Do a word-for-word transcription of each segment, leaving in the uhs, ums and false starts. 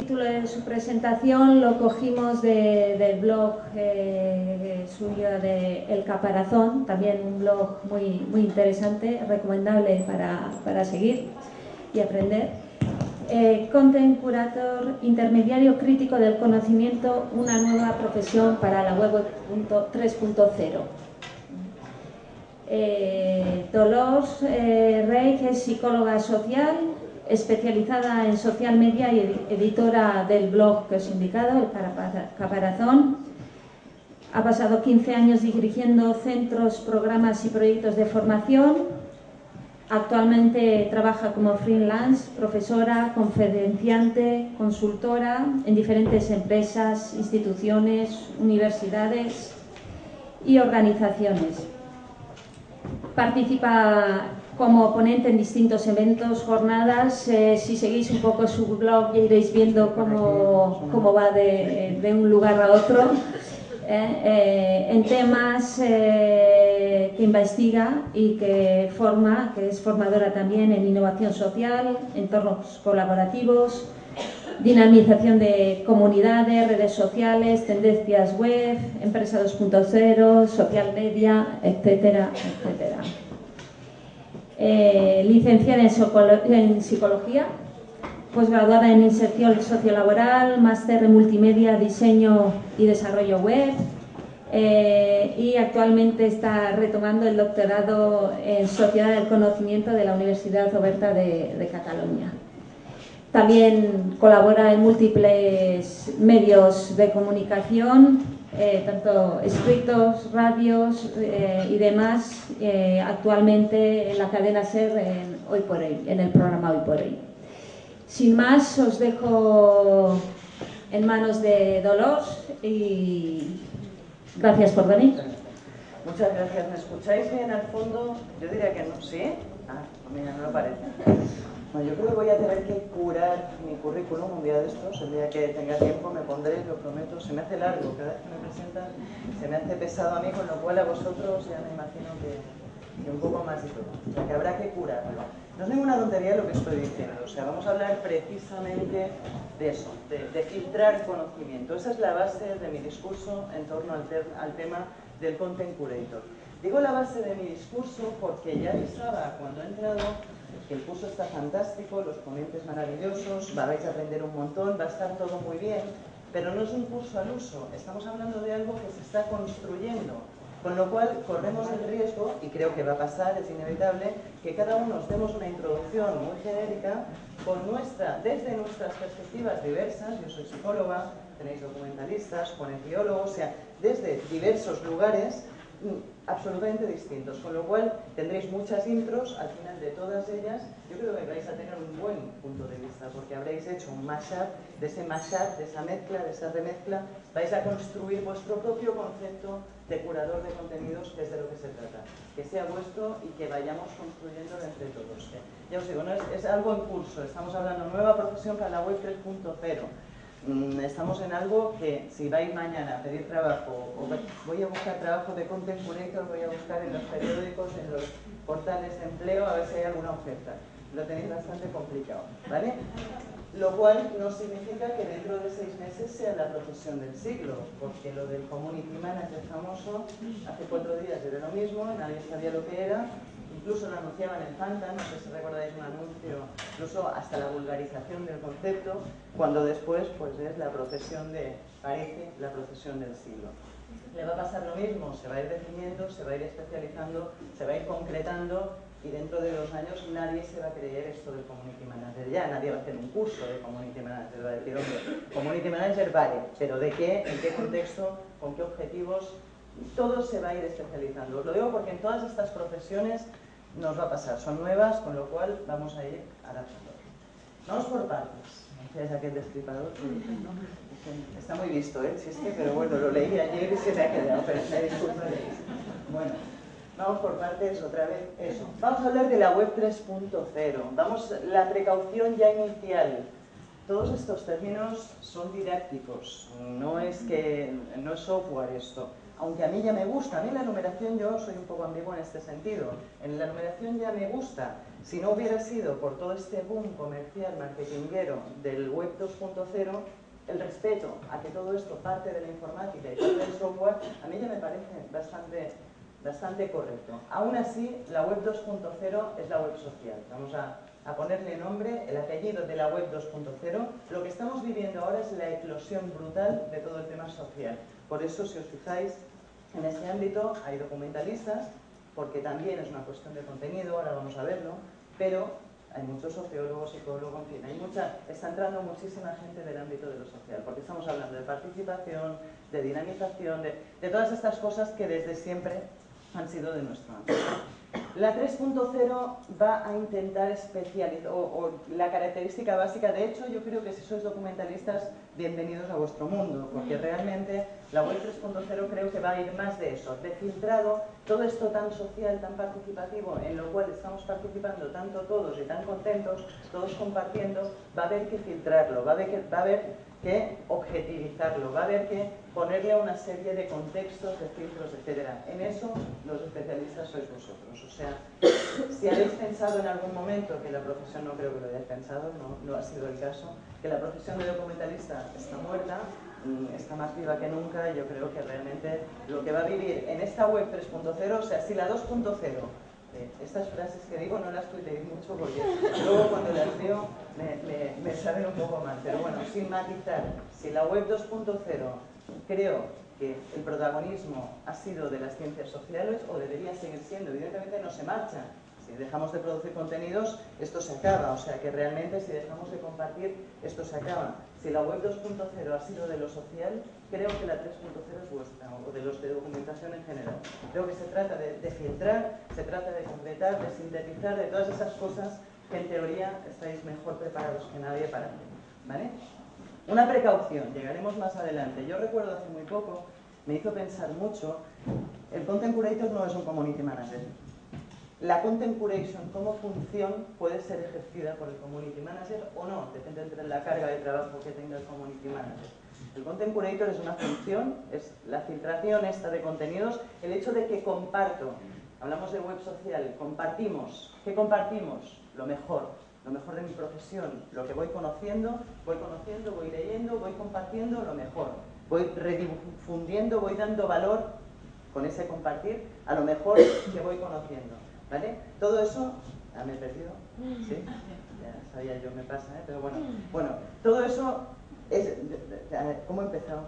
título de su presentación lo cogimos de, del blog eh, suyo de El Caparazón, también un blog muy, muy interesante, recomendable para, para seguir y aprender. Eh, Content Curator, intermediario crítico del conocimiento, una nueva profesión para la web tres punto cero. Eh, Dolors eh, Reich es psicóloga social, especializada en social media y editora del blog que os he indicado, El Caparazón. Ha pasado quince años dirigiendo centros, programas y proyectos de formación. Actualmente trabaja como freelance, profesora, conferenciante, consultora en diferentes empresas, instituciones, universidades y organizaciones. Participa como ponente en distintos eventos, jornadas. Eh, si seguís un poco su blog ya iréis viendo cómo, cómo va de, de un lugar a otro. Eh, eh, en temas eh, que investiga y que forma, que es formadora también en innovación social, entornos colaborativos, dinamización de comunidades, redes sociales, tendencias web, empresa dos punto cero, social media, etcétera, etcétera. Eh, licenciada en, en psicología, posgraduada en inserción sociolaboral, máster en multimedia, diseño y desarrollo web, eh, y actualmente está retomando el doctorado en Sociedad del Conocimiento de la Universidad Oberta de, de Cataluña. También colabora en múltiples medios de comunicación, eh, tanto escritos, radios eh, y demás, eh, actualmente en la cadena SER en Hoy por Hoy, en el programa Hoy por Hoy. Sin más, os dejo en manos de Dolors y gracias por venir. Muchas gracias. ¿Me escucháis bien al fondo? Yo diría que no. ¿Sí? Ah, mira, no lo parece. Bueno, yo creo que voy a tener que curar mi currículum un día de estos. El día que tenga tiempo me pondré, lo prometo. Se me hace largo cada vez que me presentan, se me hace pesado a mí, con lo cual a vosotros ya me imagino que, que un poco más y todo. O sea, que habrá que curarlo. No es ninguna tontería lo que estoy diciendo. O sea, vamos a hablar precisamente de eso, de, de filtrar conocimiento. Esa es la base de mi discurso en torno al, ter, al tema del Content Curator. Digo la base de mi discurso porque ya avisaba cuando he entrado que el curso está fantástico, los ponentes maravillosos, vais a aprender un montón, va a estar todo muy bien, pero no es un curso al uso, estamos hablando de algo que se está construyendo, con lo cual corremos el riesgo, y creo que va a pasar, es inevitable, que cada uno nos demos una introducción muy genérica con nuestra, desde nuestras perspectivas diversas. Yo soy psicóloga, tenéis documentalistas, fonetiólogos, o sea, desde diversos lugares absolutamente distintos, con lo cual tendréis muchas intros. Al final de todas ellas yo creo que vais a tener un buen punto de vista, porque habréis hecho un mashup, de ese mashup, de esa mezcla, de esa remezcla, vais a construir vuestro propio concepto de curador de contenidos, que es de lo que se trata, que sea vuestro y que vayamos construyéndolo entre todos. Ya os digo, no es, es algo en curso, estamos hablando de nueva profesión para la web tres punto cero. Estamos en algo que, si vais mañana a pedir trabajo, o voy a buscar trabajo de Content Curator, voy a buscar en los periódicos, en los portales de empleo, a ver si hay alguna oferta. Lo tenéis bastante complicado, ¿vale? Lo cual no significa que dentro de seis meses sea la profesión del siglo, porque lo del community manager famoso, hace cuatro días era lo mismo, nadie sabía lo que era. Incluso lo anunciaban en Fanta, no sé si recordáis un anuncio, incluso hasta la vulgarización del concepto, cuando después pues es la profesión de, parece, la profesión del siglo. Le va a pasar lo mismo, se va a ir definiendo, se va a ir especializando, se va a ir concretando, y dentro de dos años nadie se va a creer esto del community manager ya, nadie va a hacer un curso de community manager, va a decir, hombre, community manager vale, pero ¿de qué? ¿En qué contexto? ¿Con qué objetivos? Todo se va a ir especializando. Os lo digo porque en todas estas profesiones nos va a pasar, son nuevas, con lo cual vamos a ir adaptando. Vamos por partes. ¿Sabes aquel destripador que dicen, no? Está muy visto, ¿eh? Si es que, pero bueno, lo leí ayer y se me ha quedado, pero me disculparéis. Bueno, vamos por partes otra vez. Eso. Vamos a hablar de la web tres punto cero. Vamos, la precaución ya inicial. Todos estos términos son didácticos, no es que no es software esto. aunque a mí ya me gusta, a mí la numeración yo soy un poco ambiguo en este sentido, en la numeración ya me gusta, si no hubiera sido por todo este boom comercial, marketinguero del web dos punto cero, el respeto a que todo esto parte de la informática y parte del software, a mí ya me parece bastante, bastante correcto. Aún así, la web dos punto cero es la web social. Vamos a, a ponerle nombre, el apellido de la web dos punto cero. Lo que estamos viviendo ahora es la eclosión brutal de todo el tema social. Por eso, si os fijáis, en este ámbito hay documentalistas, porque también es una cuestión de contenido, ahora vamos a verlo, pero hay muchos sociólogos, psicólogos, en fin, hay mucha, está entrando muchísima gente del ámbito de lo social, porque estamos hablando de participación, de dinamización, de, de todas estas cosas que desde siempre han sido de nuestro ámbito. La tres punto cero va a intentar especializar, o, o la característica básica, de hecho yo creo que si sois documentalistas, bienvenidos a vuestro mundo, porque realmente la web tres punto cero creo que va a ir más de eso, de filtrado, todo esto tan social, tan participativo, en lo cual estamos participando tanto todos y tan contentos, todos compartiendo, va a haber que filtrarlo, va a haber que, va a haber que objetivizarlo, va a haber que ponerle una serie de contextos, de filtros, etcétera. En eso los especialistas sois vosotros. O sea, si habéis pensado en algún momento que la profesión, no creo que lo hayáis pensado, no, no ha sido el caso, que la profesión de documentalista está muerta, está más viva que nunca, yo creo que realmente lo que va a vivir en esta web tres punto cero, o sea, si la dos punto cero, eh, estas frases que digo no las tuiteéis mucho porque luego cuando las veo me, me, me saben un poco mal, pero bueno, sin matizar, si la web dos punto cero creo que el protagonismo ha sido de las ciencias sociales o debería seguir siendo, evidentemente no se marcha. Si dejamos de producir contenidos, esto se acaba, o sea que realmente si dejamos de compartir, esto se acaba. Si la web dos punto cero ha sido de lo social, creo que la tres punto cero es vuestra, o de los de documentación en general. Creo que se trata de, de filtrar, se trata de completar, de sintetizar, de todas esas cosas que en teoría estáis mejor preparados que nadie para hacer, ¿vale? Una precaución, llegaremos más adelante. Yo recuerdo hace muy poco, me hizo pensar mucho, el Content Curator no es un Community Manager. La Content Curation como función puede ser ejercida por el Community Manager o no, depende de la carga de trabajo que tenga el Community Manager. El Content Curator es una función, es la filtración esta de contenidos, el hecho de que comparto, hablamos de web social, compartimos, ¿qué compartimos? Lo mejor, lo mejor de mi profesión, lo que voy conociendo, voy conociendo, voy leyendo, voy compartiendo lo mejor, voy redifundiendo, voy dando valor con ese compartir a lo mejor que voy conociendo. ¿Vale? Todo eso, ah, me he perdido, ¿sí? Ya sabía yo, me pasa, ¿eh? Pero bueno, bueno, todo eso es, ¿cómo he empezado?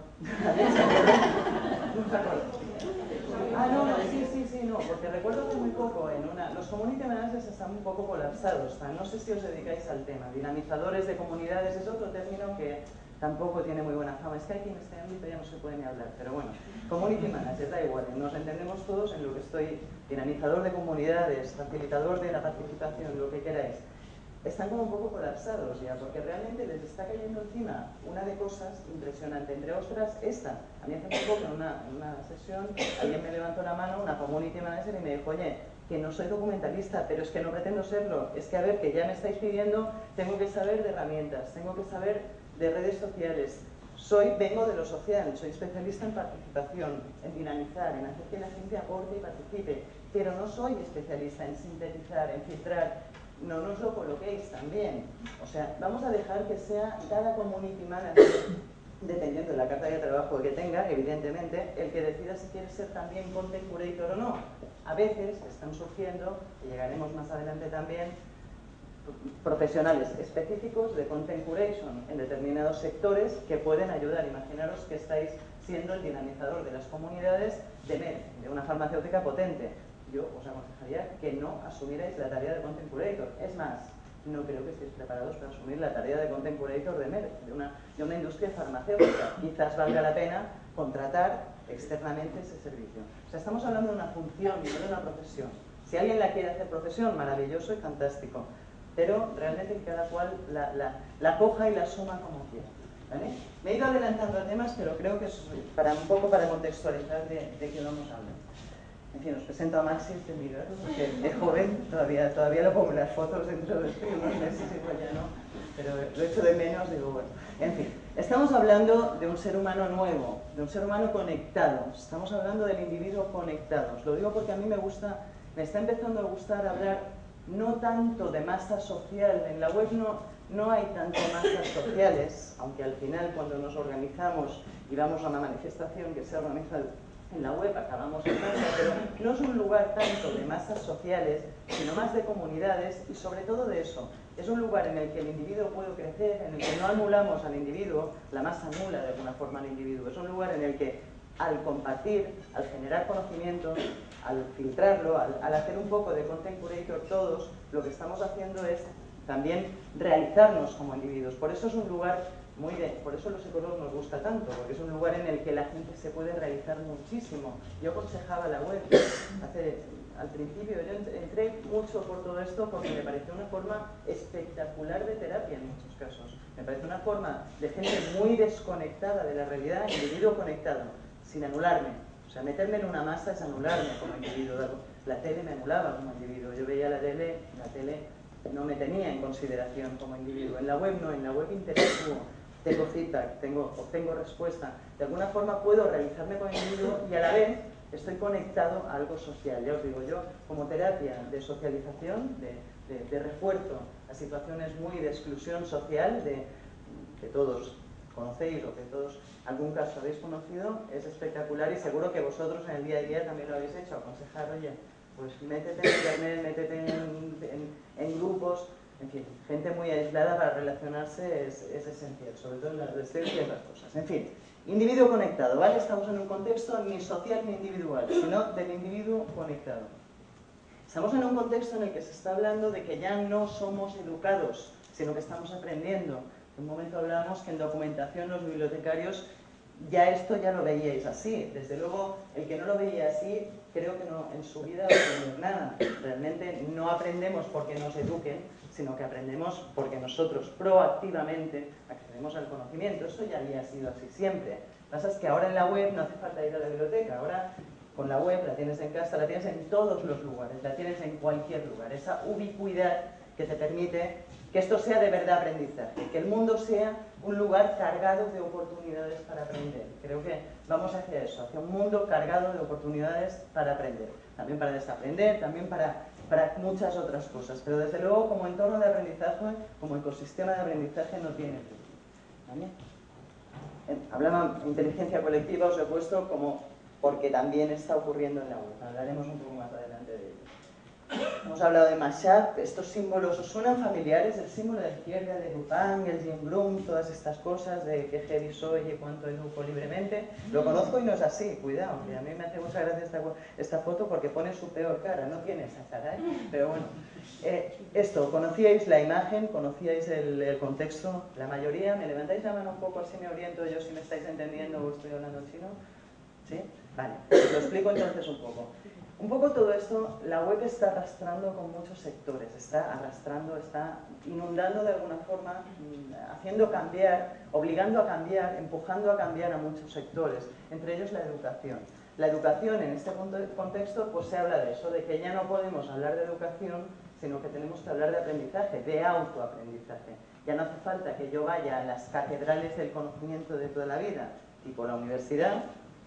Ah, no, no, sí, sí, sí, no, porque recuerdo que muy poco en una, los community managers están un poco colapsados, no sé si os dedicáis al tema, dinamizadores de comunidades es otro término que tampoco tiene muy buena fama, es que aquí en este ámbito ya no se puede ni hablar, pero bueno, community manager, da igual, nos entendemos todos en lo que estoy, dinamizador de comunidades, facilitador de la participación, lo que queráis. Están como un poco colapsados ya, porque realmente les está cayendo encima una de cosas impresionante, entre otras esta. A mí hace muy poco en una, en una sesión alguien me levantó la mano, una community manager, y me dijo, oye, que no soy documentalista, pero es que no pretendo serlo, es que a ver, que ya me estáis pidiendo, tengo que saber de herramientas, tengo que saber de redes sociales, soy, vengo de lo social, soy especialista en participación, en dinamizar, en hacer que la gente aporte y participe, pero no soy especialista en sintetizar, en filtrar. No nos lo coloquéis también. O sea, vamos a dejar que sea cada community manager, dependiendo de la carta de trabajo que tenga, evidentemente, el que decida si quiere ser también content curator o no. A veces están surgiendo, y llegaremos más adelante también, profesionales específicos de content curation en determinados sectores que pueden ayudar. Imaginaros que estáis siendo el dinamizador de las comunidades de Med, de una farmacéutica potente. Yo os aconsejaría que no asumierais la tarea de content curator. Es más, no creo que estéis preparados para asumir la tarea de content curator de Med, de una, de una industria farmacéutica. Quizás valga la pena contratar externamente ese servicio. O sea, estamos hablando de una función y no de una profesión. Si alguien la quiere hacer profesión, maravilloso y fantástico. Pero realmente que cada cual la, la, la coja y la suma como quiera. ¿Vale? Me he ido adelantando a temas, pero creo que es para, un poco para contextualizar de, de qué vamos a hablar. En fin, os presento a Maxi, este mirar, porque es joven, todavía, todavía lo pongo en las fotos dentro de unos meses, igual ya no, pero lo echo de menos, digo, bueno, en fin. Estamos hablando de un ser humano nuevo, de un ser humano conectado. Estamos hablando del individuo conectado. Os lo digo porque a mí me gusta, me está empezando a gustar hablar no tanto de masa social. En la web no, no hay tanto masas sociales, aunque al final cuando nos organizamos y vamos a una manifestación que se organiza en la web acabamos en casa, pero no es un lugar tanto de masas sociales, sino más de comunidades y sobre todo de eso. Es un lugar en el que el individuo puede crecer, en el que no anulamos al individuo, la masa anula de alguna forma al individuo. Es un lugar en el que al compartir, al generar conocimiento, al filtrarlo, al, al hacer un poco de content curator todos, lo que estamos haciendo es también realizarnos como individuos. Por eso es un lugar muy de, por eso los psicólogos nos gusta tanto, porque es un lugar en el que la gente se puede realizar muchísimo. Yo aconsejaba la web hace, al principio, yo entré mucho por todo esto porque me pareció una forma espectacular de terapia en muchos casos. Me parece una forma de gente muy desconectada de la realidad, individuo conectado, sin anularme. O sea, meterme en una masa es anularme como individuo. La tele me anulaba como individuo. Yo veía la tele, la tele no me tenía en consideración como individuo. En la web no, en la web interactúo, tengo feedback, tengo, obtengo respuesta. De alguna forma puedo realizarme como individuo y a la vez estoy conectado a algo social. Ya os digo, yo como terapia de socialización, de, de, de refuerzo a situaciones muy de exclusión social, de, que todos conocéis o que todos algún caso habéis conocido, es espectacular y seguro que vosotros en el día a día también lo habéis hecho, aconsejar, oye, pues métete en internet, métete en, en, en grupos, en fin, gente muy aislada para relacionarse es, es esencial, sobre todo en la adolescencia y otras cosas. En fin, individuo conectado, ¿vale? Estamos en un contexto ni social ni individual, sino del individuo conectado. Estamos en un contexto en el que se está hablando de que ya no somos educados, sino que estamos aprendiendo. En un momento hablábamos que en documentación los bibliotecarios ya esto ya lo veíais así. Desde luego, el que no lo veía así, creo que no, en su vida no aprendió nada. Realmente no aprendemos porque nos eduquen, sino que aprendemos porque nosotros proactivamente accedemos al conocimiento. Esto ya había sido así siempre. Lo que pasa es que ahora en la web no hace falta ir a la biblioteca. Ahora con la web la tienes en casa, la tienes en todos los lugares, la tienes en cualquier lugar. Esa ubicuidad que te permite que esto sea de verdad aprendizaje, que el mundo sea un lugar cargado de oportunidades para aprender. Creo que vamos hacia eso, hacia un mundo cargado de oportunidades para aprender. También para desaprender, también para, para muchas otras cosas. Pero desde luego como entorno de aprendizaje, como ecosistema de aprendizaje nos viene bien. ¿Vale? Hablaba de inteligencia colectiva, os he puesto como porque también está ocurriendo en la web. Hablaremos un poco más adelante de ello. Hemos hablado de mashup, estos símbolos, ¿os suenan familiares? El símbolo de izquierda, de Lupin, el Jim Bloom, todas estas cosas de que heavy soy y cuánto educo libremente. Lo conozco y no es así, cuidado, que a mí me hace mucha gracia esta, esta foto porque pone su peor cara, no tiene esa cara, ¿eh? Pero bueno. Eh, esto, ¿conocíais la imagen? ¿Conocíais el, el contexto? La mayoría, ¿me levantáis la mano un poco así me oriento yo si me estáis entendiendo o estoy hablando chino? ¿Sí? Vale, os lo explico entonces un poco. Un poco todo esto, la web está arrastrando con muchos sectores, está arrastrando, está inundando de alguna forma, haciendo cambiar, obligando a cambiar, empujando a cambiar a muchos sectores, entre ellos la educación. La educación en este contexto pues se habla de eso, de que ya no podemos hablar de educación, sino que tenemos que hablar de aprendizaje, de autoaprendizaje. Ya no hace falta que yo vaya a las catedrales del conocimiento de toda la vida, tipo la universidad,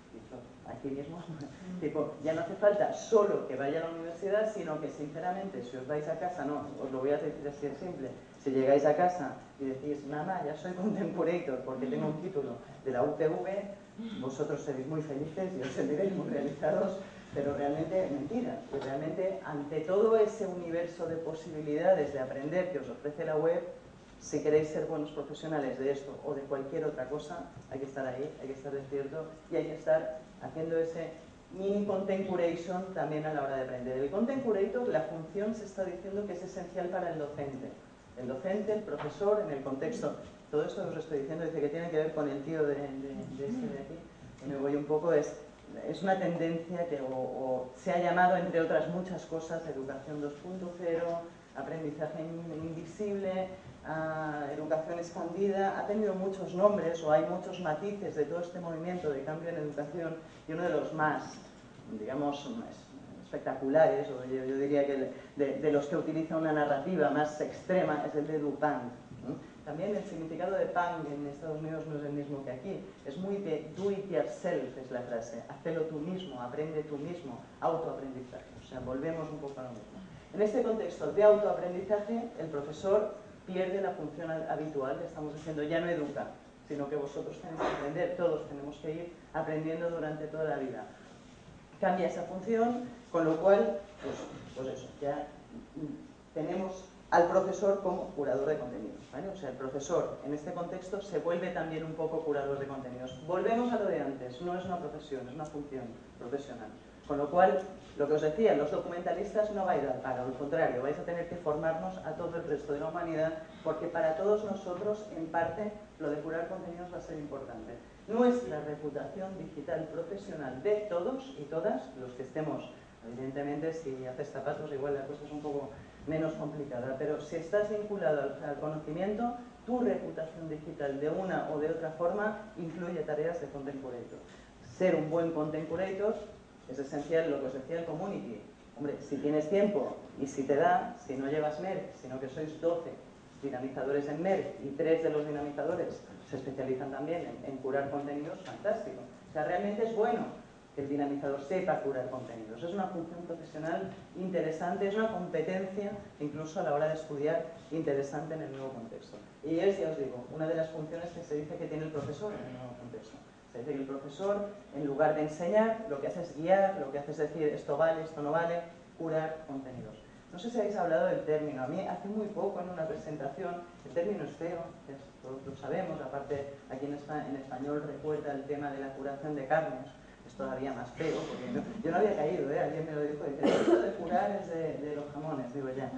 aquí mismo, tipo, ya no hace falta solo que vaya a la universidad, sino que sinceramente, si os vais a casa, no, os lo voy a decir así de simple, si llegáis a casa y decís, mamá, ya soy content curator porque tengo un título de la U P V, vosotros seréis muy felices y os sentiréis muy realizados, pero realmente mentira, que realmente ante todo ese universo de posibilidades de aprender que os ofrece la web, si queréis ser buenos profesionales de esto o de cualquier otra cosa, hay que estar ahí, hay que estar despierto y hay que estar haciendo ese mini content curation también a la hora de aprender. El content curator, la función se está diciendo que es esencial para el docente. El docente, el profesor, en el contexto, todo esto que os estoy diciendo dice que tiene que ver con el tío de, de, de este de aquí, y me voy un poco, es, es una tendencia que o, o se ha llamado, entre otras muchas cosas, educación dos punto cero, aprendizaje invisible, Uh, educación expandida, ha tenido muchos nombres o hay muchos matices de todo este movimiento de cambio en educación y uno de los más, digamos, más espectaculares, o yo, yo diría que de, de los que utiliza una narrativa más extrema es el de Dupin, ¿no? También el significado de punk en Estados Unidos no es el mismo que aquí. Es muy de do it yourself, es la frase. Hazlo tú mismo, aprende tú mismo, autoaprendizaje. O sea, volvemos un poco a lo mismo. En este contexto de autoaprendizaje, el profesor pierde la función habitual, le estamos diciendo ya no educa, sino que vosotros tenéis que aprender, todos tenemos que ir aprendiendo durante toda la vida. Cambia esa función, con lo cual, pues, pues eso, ya tenemos al profesor como curador de contenidos, ¿vale? O sea, el profesor en este contexto se vuelve también un poco curador de contenidos. Volvemos a lo de antes, no es una profesión, es una función profesional. Con lo cual, lo que os decía, los documentalistas no vais a dar paga, al contrario, vais a tener que formarnos a todo el resto de la humanidad, porque para todos nosotros, en parte, lo de curar contenidos va a ser importante. Nuestra reputación digital profesional de todos y todas, los que estemos, evidentemente, si haces zapatos, igual la cosa es un poco menos complicada, pero si estás vinculado al, al conocimiento, tu reputación digital de una o de otra forma incluye tareas de content curator. Ser un buen content curator es esencial, lo que os decía el community. Hombre, si tienes tiempo y si te da, si no llevas Merck, sino que sois doce dinamizadores en Merck y tres de los dinamizadores se especializan también en, en curar contenidos, fantástico. O sea, realmente es bueno que el dinamizador sepa curar contenidos. Es una función profesional interesante, es una competencia, incluso a la hora de estudiar, interesante en el nuevo contexto. Y es, ya os digo, una de las funciones que se dice que tiene el profesor en el nuevo contexto. Se dice que el profesor, en lugar de enseñar, lo que hace es guiar, lo que hace es decir esto vale, esto no vale, curar contenidos. No sé si habéis hablado del término. A mí hace muy poco en una presentación, el término es feo, todos lo sabemos, aparte aquí en, en español recuerda el tema de la curación de carnes, es todavía más feo, porque no, yo no había caído, ¿eh? Alguien me lo dijo, el esto de curar es de, de los jamones, digo ya.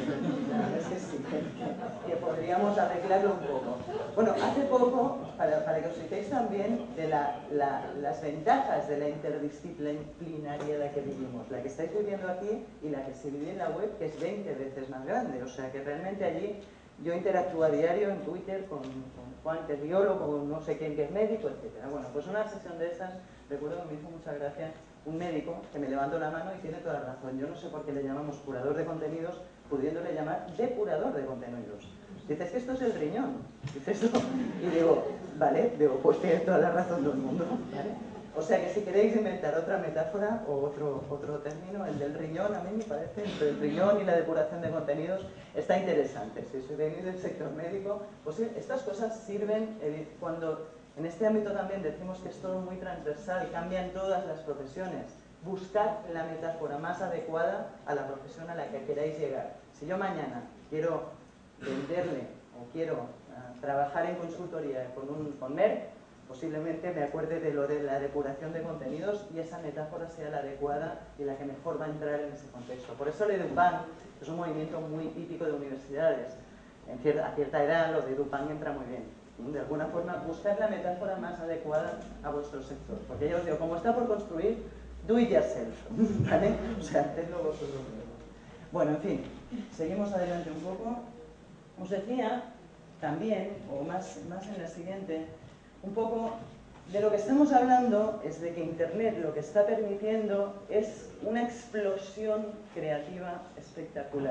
Es que sí, que, que podríamos arreglarlo un poco. Bueno, hace poco, para, para que os fijéis también de la, la, las ventajas de la interdisciplinariedad que vivimos, la que estáis viviendo aquí y la que se vive en la web, que es veinte veces más grande, o sea que realmente allí yo interactúo a diario en Twitter con, con Juan, que es biólogo, con no sé quién que es médico, etcétera. Bueno, pues una sesión de estas, recuerdo que me hizo mucha gracia un médico que me levantó la mano y tiene toda la razón. Yo no sé por qué le llamamos curador de contenidos, pudiéndole llamar depurador de contenidos. Dices que esto es el riñón, dices esto, y digo, vale, digo, pues tiene toda la razón del mundo, ¿vale? O sea que si queréis inventar otra metáfora o otro, otro término, el del riñón, a mí me parece, entre el riñón y la depuración de contenidos, está interesante. Si venís del sector médico, pues estas cosas sirven cuando en este ámbito también decimos que es todo muy transversal, cambian todas las profesiones. Buscad la metáfora más adecuada a la profesión a la que queráis llegar. Si yo mañana quiero venderle o quiero uh, trabajar en consultoría con, un, con Merck, posiblemente me acuerde de lo de la depuración de contenidos y esa metáfora sea la adecuada y la que mejor va a entrar en ese contexto. Por eso lo de EduPan es un movimiento muy típico de universidades. En cierta, a cierta edad lo de EduPan entra muy bien. De alguna forma, buscar la metáfora más adecuada a vuestro sector. Porque yo os digo, como está por construir, do it yourself, ¿vale? O sea, hacedlo vosotros mismos. Bueno, en fin, seguimos adelante un poco. Os decía también, o más, más en la siguiente, un poco de lo que estamos hablando es de que Internet lo que está permitiendo es una explosión creativa espectacular.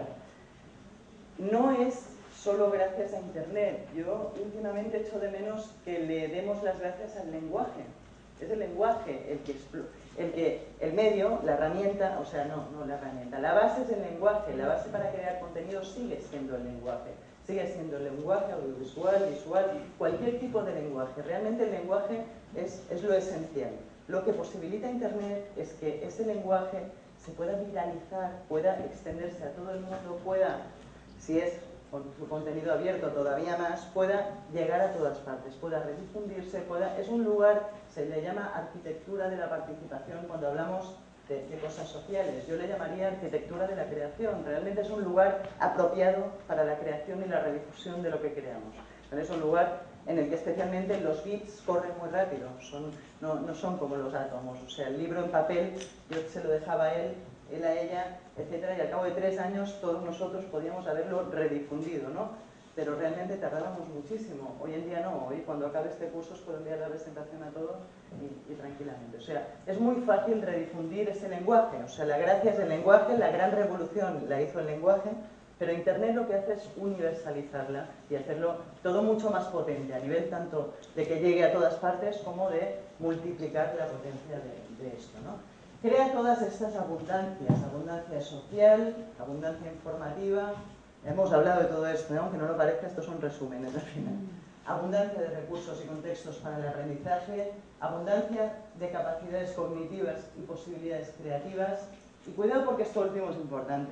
No es solo gracias a Internet. Yo últimamente echo de menos que le demos las gracias al lenguaje. Es el lenguaje el que, el que, el medio, la herramienta, o sea, no, no la herramienta. La base es el lenguaje, la base para crear contenido sigue siendo el lenguaje. Sigue siendo el lenguaje audiovisual, visual, cualquier tipo de lenguaje. Realmente el lenguaje es, es lo esencial. Lo que posibilita Internet es que ese lenguaje se pueda viralizar, pueda extenderse a todo el mundo, pueda, si es con su contenido abierto todavía más, pueda llegar a todas partes, pueda redifundirse, pueda... Es un lugar, se le llama arquitectura de la participación cuando hablamos de, de cosas sociales. Yo le llamaría arquitectura de la creación. Realmente es un lugar apropiado para la creación y la redifusión de lo que creamos. Es un lugar en el que especialmente los bits corren muy rápido, son, no, no son como los átomos. O sea, el libro en papel yo se lo dejaba a él, él a ella, etcétera, y al cabo de tres años todos nosotros podíamos haberlo redifundido, ¿no? Pero realmente tardábamos muchísimo. Hoy en día no, hoy cuando acabe este curso os puedo enviar la presentación a todos y, y tranquilamente. O sea, es muy fácil redifundir ese lenguaje. O sea, la gracia es el lenguaje, la gran revolución la hizo el lenguaje, Pero Internet lo que hace es universalizarla y hacerlo todo mucho más potente, a nivel tanto de que llegue a todas partes como de multiplicar la potencia de, de esto, ¿no? Crea todas estas abundancias, abundancia social, abundancia informativa. Hemos hablado de todo esto, ¿no? Aunque no lo parezca, estos son resúmenes al final. Abundancia de recursos y contextos para el aprendizaje, abundancia de capacidades cognitivas y posibilidades creativas. Y cuidado porque esto último es importante.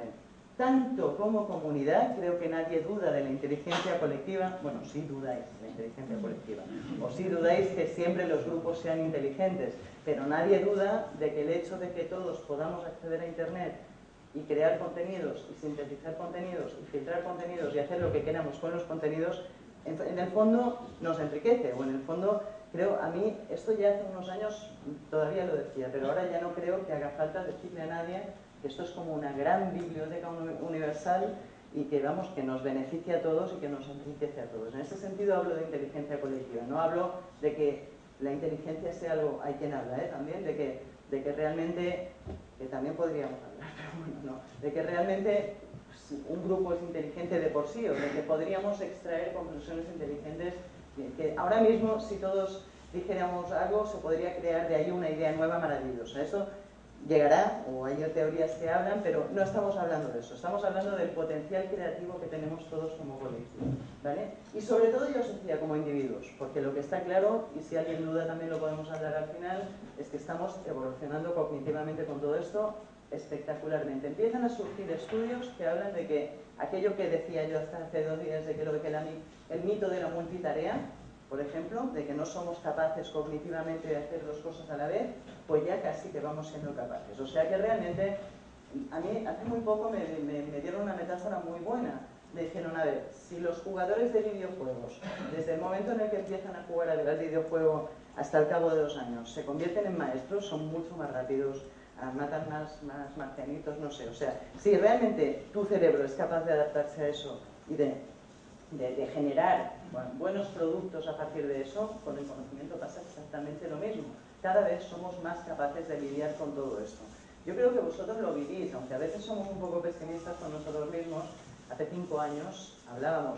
Tanto como comunidad, creo que nadie duda de la inteligencia colectiva. Bueno, sí dudáis de la inteligencia colectiva. O sí dudáis que siempre los grupos sean inteligentes. Pero nadie duda de que el hecho de que todos podamos acceder a Internet y crear contenidos, y sintetizar contenidos, y filtrar contenidos, y hacer lo que queramos con los contenidos, en, en el fondo nos enriquece. O en el fondo, creo, a mí, esto ya hace unos años todavía lo decía, pero ahora ya no creo que haga falta decirle a nadie que esto es como una gran biblioteca universal y que, vamos, que nos beneficia a todos y que nos enriquece a todos. En ese sentido hablo de inteligencia colectiva, no hablo de que la inteligencia sea algo, hay quien habla, ¿eh? También, de que, de que realmente, que también podríamos hablar, pero bueno, no, de que realmente un grupo es inteligente de por sí, o de que podríamos extraer conclusiones inteligentes, que, que ahora mismo, si todos dijéramos algo, se podría crear de ahí una idea nueva maravillosa. Eso llegará, o hay teorías que hablan, pero no estamos hablando de eso, estamos hablando del potencial creativo que tenemos todos como colectivo, ¿vale? Y sobre todo, yo os decía, como individuos, porque lo que está claro, y si alguien duda también lo podemos hablar al final, es que estamos evolucionando cognitivamente con todo esto espectacularmente. Empiezan a surgir estudios que hablan de que aquello que decía yo hasta hace dos días, de que, lo de que la, el mito de la multitarea, por ejemplo, de que no somos capaces cognitivamente de hacer dos cosas a la vez, pues ya casi que vamos siendo capaces. O sea que realmente, a mí hace muy poco me, me, me dieron una metáfora muy buena. Me dijeron, a ver, si los jugadores de videojuegos, desde el momento en el que empiezan a jugar al videojuego hasta el cabo de dos años, se convierten en maestros, son mucho más rápidos, matan más, más marcianitos, no sé. O sea, si realmente tu cerebro es capaz de adaptarse a eso y de... De, de generar bueno, buenos productos a partir de eso, con el conocimiento pasa exactamente lo mismo. Cada vez somos más capaces de lidiar con todo esto. Yo creo que vosotros lo vivís, aunque a veces somos un poco pesimistas con nosotros mismos. Hace cinco años hablábamos,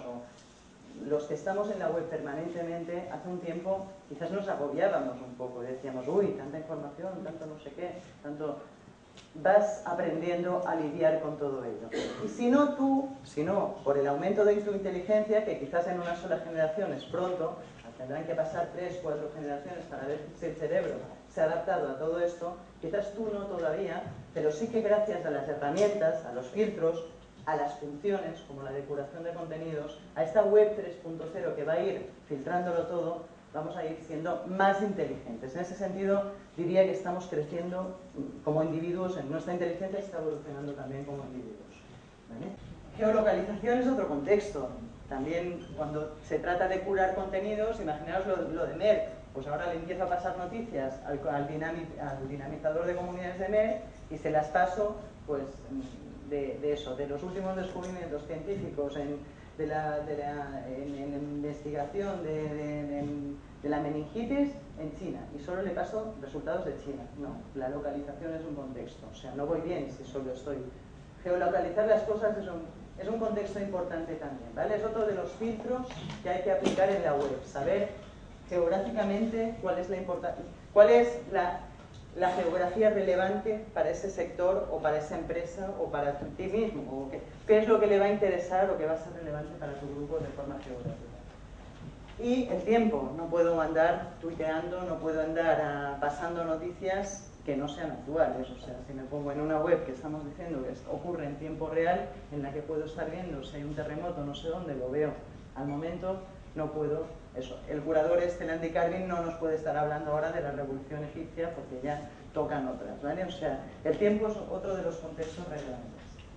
o los que estamos en la web permanentemente, hace un tiempo quizás nos agobiábamos un poco, decíamos, uy, tanta información, tanto no sé qué, tanto... Vas aprendiendo a lidiar con todo ello. Y si no tú, si no por el aumento de tu inteligencia, que quizás en una sola generación es pronto, tendrán que pasar tres, cuatro generaciones para ver si el cerebro se ha adaptado a todo esto, quizás tú no todavía, pero sí que gracias a las herramientas, a los filtros, a las funciones, como la depuración de contenidos, a esta web tres punto cero que va a ir filtrándolo todo, vamos a ir siendo más inteligentes. En ese sentido, diría que estamos creciendo como individuos, en nuestra inteligencia está evolucionando también como individuos, ¿vale? Geolocalización es otro contexto. También cuando se trata de curar contenidos, imaginaos lo, lo de Merck, pues ahora le empiezo a pasar noticias al, al, dinami, al dinamizador de comunidades de Merck y se las paso, pues, de, de eso, de los últimos descubrimientos científicos en, de la, de la en, en investigación de, de, de, de la meningitis en China, y solo le paso resultados de China. No, la localización es un contexto, o sea, no voy bien si solo estoy. Geolocalizar las cosas es un, es un contexto importante también, ¿vale? Es otro de los filtros que hay que aplicar en la web, saber geográficamente cuál es la importancia, cuál es la, la geografía relevante para ese sector o para esa empresa o para ti mismo, o qué, qué es lo que le va a interesar o que va a ser relevante para tu grupo de forma geográfica. Y el tiempo, no puedo andar tuiteando, no puedo andar a, pasando noticias que no sean actuales. O sea, si me pongo en una web que estamos diciendo que ocurre en tiempo real, en la que puedo estar viendo si hay un terremoto, no sé dónde, lo veo al momento, no puedo, eso. El curador este, Andy Carvin, no nos puede estar hablando ahora de la revolución egipcia porque ya tocan otras, ¿vale? O sea, el tiempo es otro de los contextos relevantes.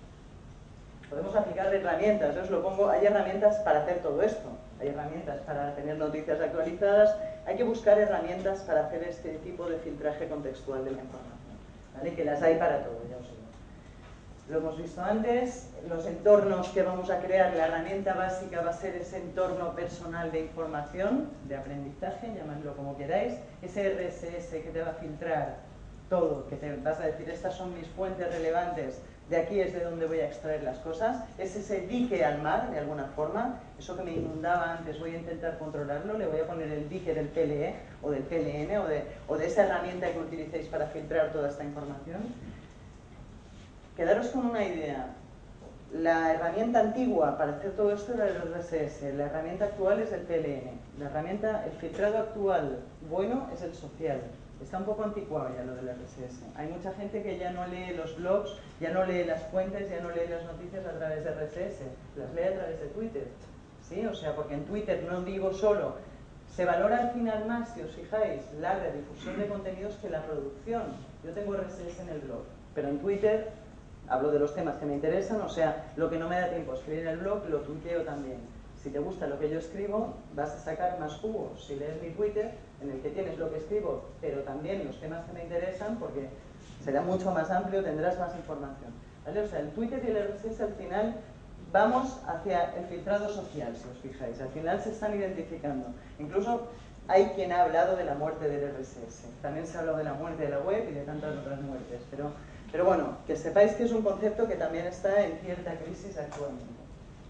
Podemos aplicar herramientas, yo os lo pongo, hay herramientas para hacer todo esto, hay herramientas para tener noticias actualizadas, hay que buscar herramientas para hacer este tipo de filtraje contextual de la información, ¿vale? Que las hay para todo, ya os digo. Lo hemos visto antes, los entornos que vamos a crear, la herramienta básica va a ser ese entorno personal de información, de aprendizaje, llamadlo como queráis, ese R S S que te va a filtrar todo, que te vas a decir, estas son mis fuentes relevantes, de aquí es de donde voy a extraer las cosas, es ese dique al mar, de alguna forma, eso que me inundaba antes, voy a intentar controlarlo, le voy a poner el dique del P L E o del P L N o de, o de esa herramienta que utilicéis para filtrar toda esta información. Quedaros con una idea. La herramienta antigua para hacer todo esto era el R S S, la herramienta actual es el P L N. La herramienta, el filtrado actual bueno es el social. Está un poco anticuado ya lo del R S S. Hay mucha gente que ya no lee los blogs, ya no lee las fuentes, ya no lee las noticias a través de R S S, las lee a través de Twitter. ¿Sí? O sea, porque en Twitter no digo solo, se valora al final más, si os fijáis, la redifusión de contenidos que la producción. Yo tengo R S S en el blog, pero en Twitter hablo de los temas que me interesan, o sea, lo que no me da tiempo a escribir en el blog, lo tuiteo también. Si te gusta lo que yo escribo, vas a sacar más jugo. Si lees mi Twitter, en el que tienes lo que escribo, pero también los temas que me interesan, porque será mucho más amplio, tendrás más información. ¿Vale? O sea, el Twitter y el R S S al final vamos hacia el filtrado social, si os fijáis. Al final se están identificando. Incluso hay quien ha hablado de la muerte del R S S. También se ha hablado de la muerte de la web y de tantas otras muertes. Pero, pero bueno, que sepáis que es un concepto que también está en cierta crisis actualmente.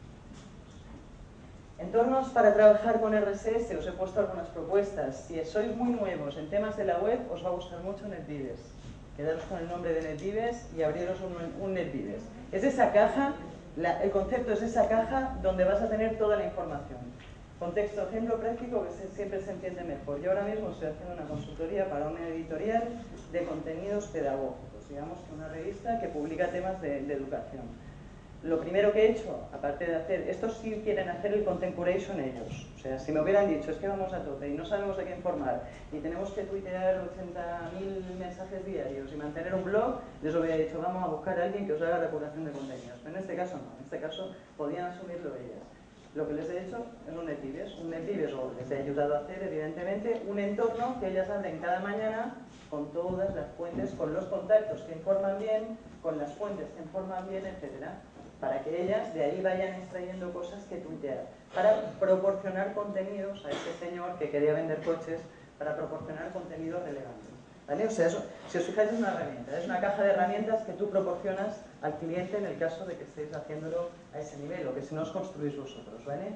Entornos para trabajar con R S S, os he puesto algunas propuestas. Si sois muy nuevos en temas de la web, os va a gustar mucho NetDives. Quedaros con el nombre de NetDives y abriros un, un NetDives. Es esa caja, la, el concepto es esa caja donde vas a tener toda la información. Contexto, ejemplo práctico que se, siempre se entiende mejor. Yo ahora mismo estoy haciendo una consultoría para una editorial de contenidos pedagógicos, digamos que una revista que publica temas de, de educación. Lo primero que he hecho, aparte de hacer, estos sí quieren hacer el content curation ellos. O sea, si me hubieran dicho, es que vamos a tope y no sabemos de qué informar y tenemos que tuitear ochenta mil mensajes diarios y mantener un blog, les hubiera dicho, vamos a buscar a alguien que os haga la curación de contenidos. Pero en este caso no, en este caso podían asumirlo ellas. Lo que les he hecho es un NetDives, un NetDives, o les he ayudado a hacer, evidentemente, un entorno que ellas abren cada mañana con todas las fuentes, con los contactos que informan bien, con las fuentes que informan bien, etcétera, para que ellas de ahí vayan extrayendo cosas que tuitear, para proporcionar contenidos a ese señor que quería vender coches, para proporcionar contenidos relevantes. ¿Vale? O sea, eso, si os fijáis, es una herramienta, es una caja de herramientas que tú proporcionas al cliente en el caso de que estéis haciéndolo a ese nivel, o que si no os construís vosotros, ¿vale?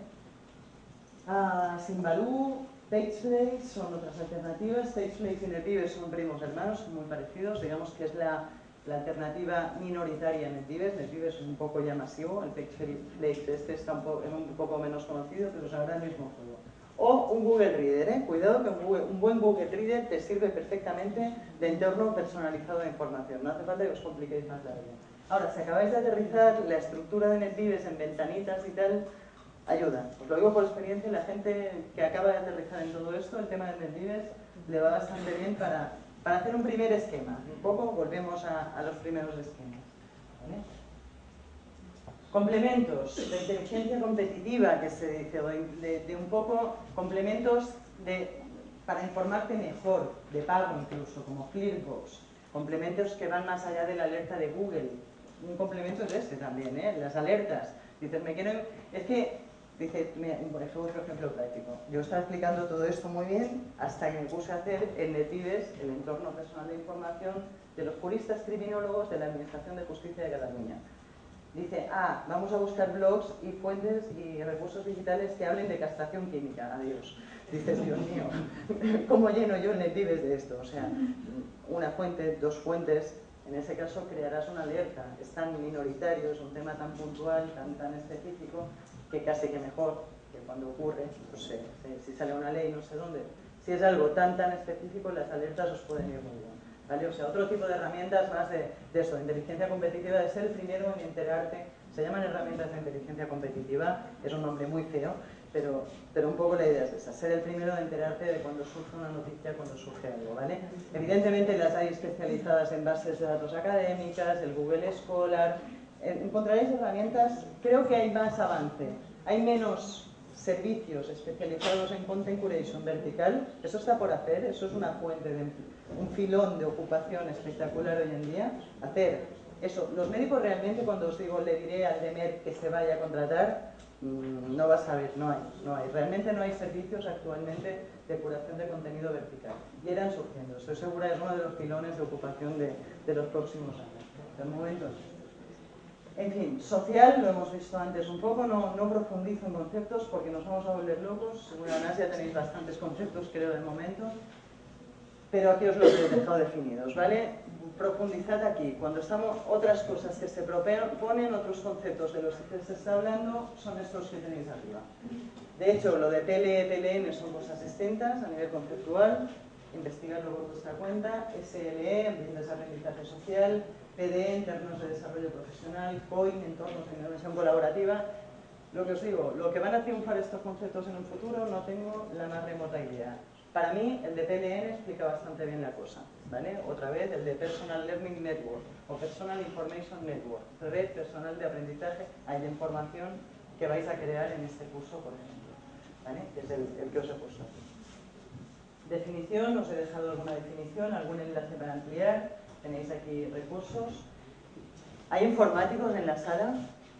Ah, Symbaloo, Pageflake son otras alternativas. Pageflake y NetDives son primos hermanos, son muy parecidos, digamos que es la, la alternativa minoritaria a NetDives. NetDives es un poco ya masivo, el Pageflake este está un poco, es un poco menos conocido, pero es ahora el mismo juego. O un Google Reader, ¿eh? Cuidado que un, Google, un buen Google Reader te sirve perfectamente de entorno personalizado de información. No hace falta que os compliquéis más la vida. Ahora, si acabáis de aterrizar la estructura de NetDives en ventanitas y tal, ayuda. Os lo digo por experiencia, la gente que acaba de aterrizar en todo esto, el tema de NetDives, le va bastante bien para, para hacer un primer esquema. Un poco volvemos a, a los primeros esquemas. ¿Vale? Complementos de inteligencia competitiva, que se dice, de, de un poco complementos de, para informarte mejor, de pago incluso, como Clearbox. Complementos que van más allá de la alerta de Google. Un complemento es ese también, ¿eh? Las alertas. Dices, me quiero... Es que, dice, me, por ejemplo, otro ejemplo práctico. Yo estaba explicando todo esto muy bien hasta que me puse a hacer en NetDives, el entorno personal de información de los juristas criminólogos de la Administración de Justicia de Cataluña. Dice, ah, vamos a buscar blogs y fuentes y recursos digitales que hablen de castración química. Adiós. Dices, Dios mío, ¿cómo lleno yo NetDives de esto? O sea, una fuente, dos fuentes, en ese caso crearás una alerta. Es tan minoritario, es un tema tan puntual, tan, tan específico, que casi que mejor que cuando ocurre, no sé, si sale una ley no sé dónde, si es algo tan tan específico, las alertas os pueden ir muy bien. ¿Vale? O sea, otro tipo de herramientas más de, de eso, de inteligencia competitiva, de ser el primero en enterarte. Se llaman herramientas de inteligencia competitiva, es un nombre muy feo, pero, pero un poco la idea es esa, ser el primero en enterarte de cuando surge una noticia, cuando surge algo, ¿vale? Evidentemente las hay especializadas en bases de datos académicas, el Google Scholar, encontraréis herramientas, creo que hay más avance, hay menos servicios especializados en content curation vertical, eso está por hacer, eso es una fuente de un filón de ocupación espectacular hoy en día, hacer eso. Los médicos realmente, cuando os digo, le diré al D E M E R que se vaya a contratar, no vas a ver, no hay, no hay. Realmente no hay servicios actualmente de curación de contenido vertical. Y irán surgiendo. Estoy segura, es uno de los pilones de ocupación de, de los próximos años. De momento. En fin, social, lo hemos visto antes un poco, no, no profundizo en conceptos porque nos vamos a volver locos. Seguramente ya tenéis bastantes conceptos, creo, de momento. Pero aquí os los he dejado definidos, ¿vale? Profundizad aquí. Cuando estamos, otras cosas que se proponen, otros conceptos de los que se está hablando, son estos que tenéis arriba. De hecho, lo de P L E, P L N son cosas distintas a nivel conceptual. Investigadlo por vuestra cuenta. S L E, ambientes de aprendizaje social. P D E, entornos de desarrollo profesional. C O I N, entornos de innovación colaborativa. Lo que os digo, lo que van a triunfar estos conceptos en un futuro, no tengo la más remota idea. Para mí, el de P L N explica bastante bien la cosa, ¿vale? Otra vez, el de Personal Learning Network o Personal Information Network, red personal de aprendizaje, hay de información que vais a crear en este curso, por ejemplo, ¿vale? Que es el, el que os he puesto aquí. Definición, os he dejado alguna definición, algún enlace para ampliar, tenéis aquí recursos. ¿Hay informáticos en la sala?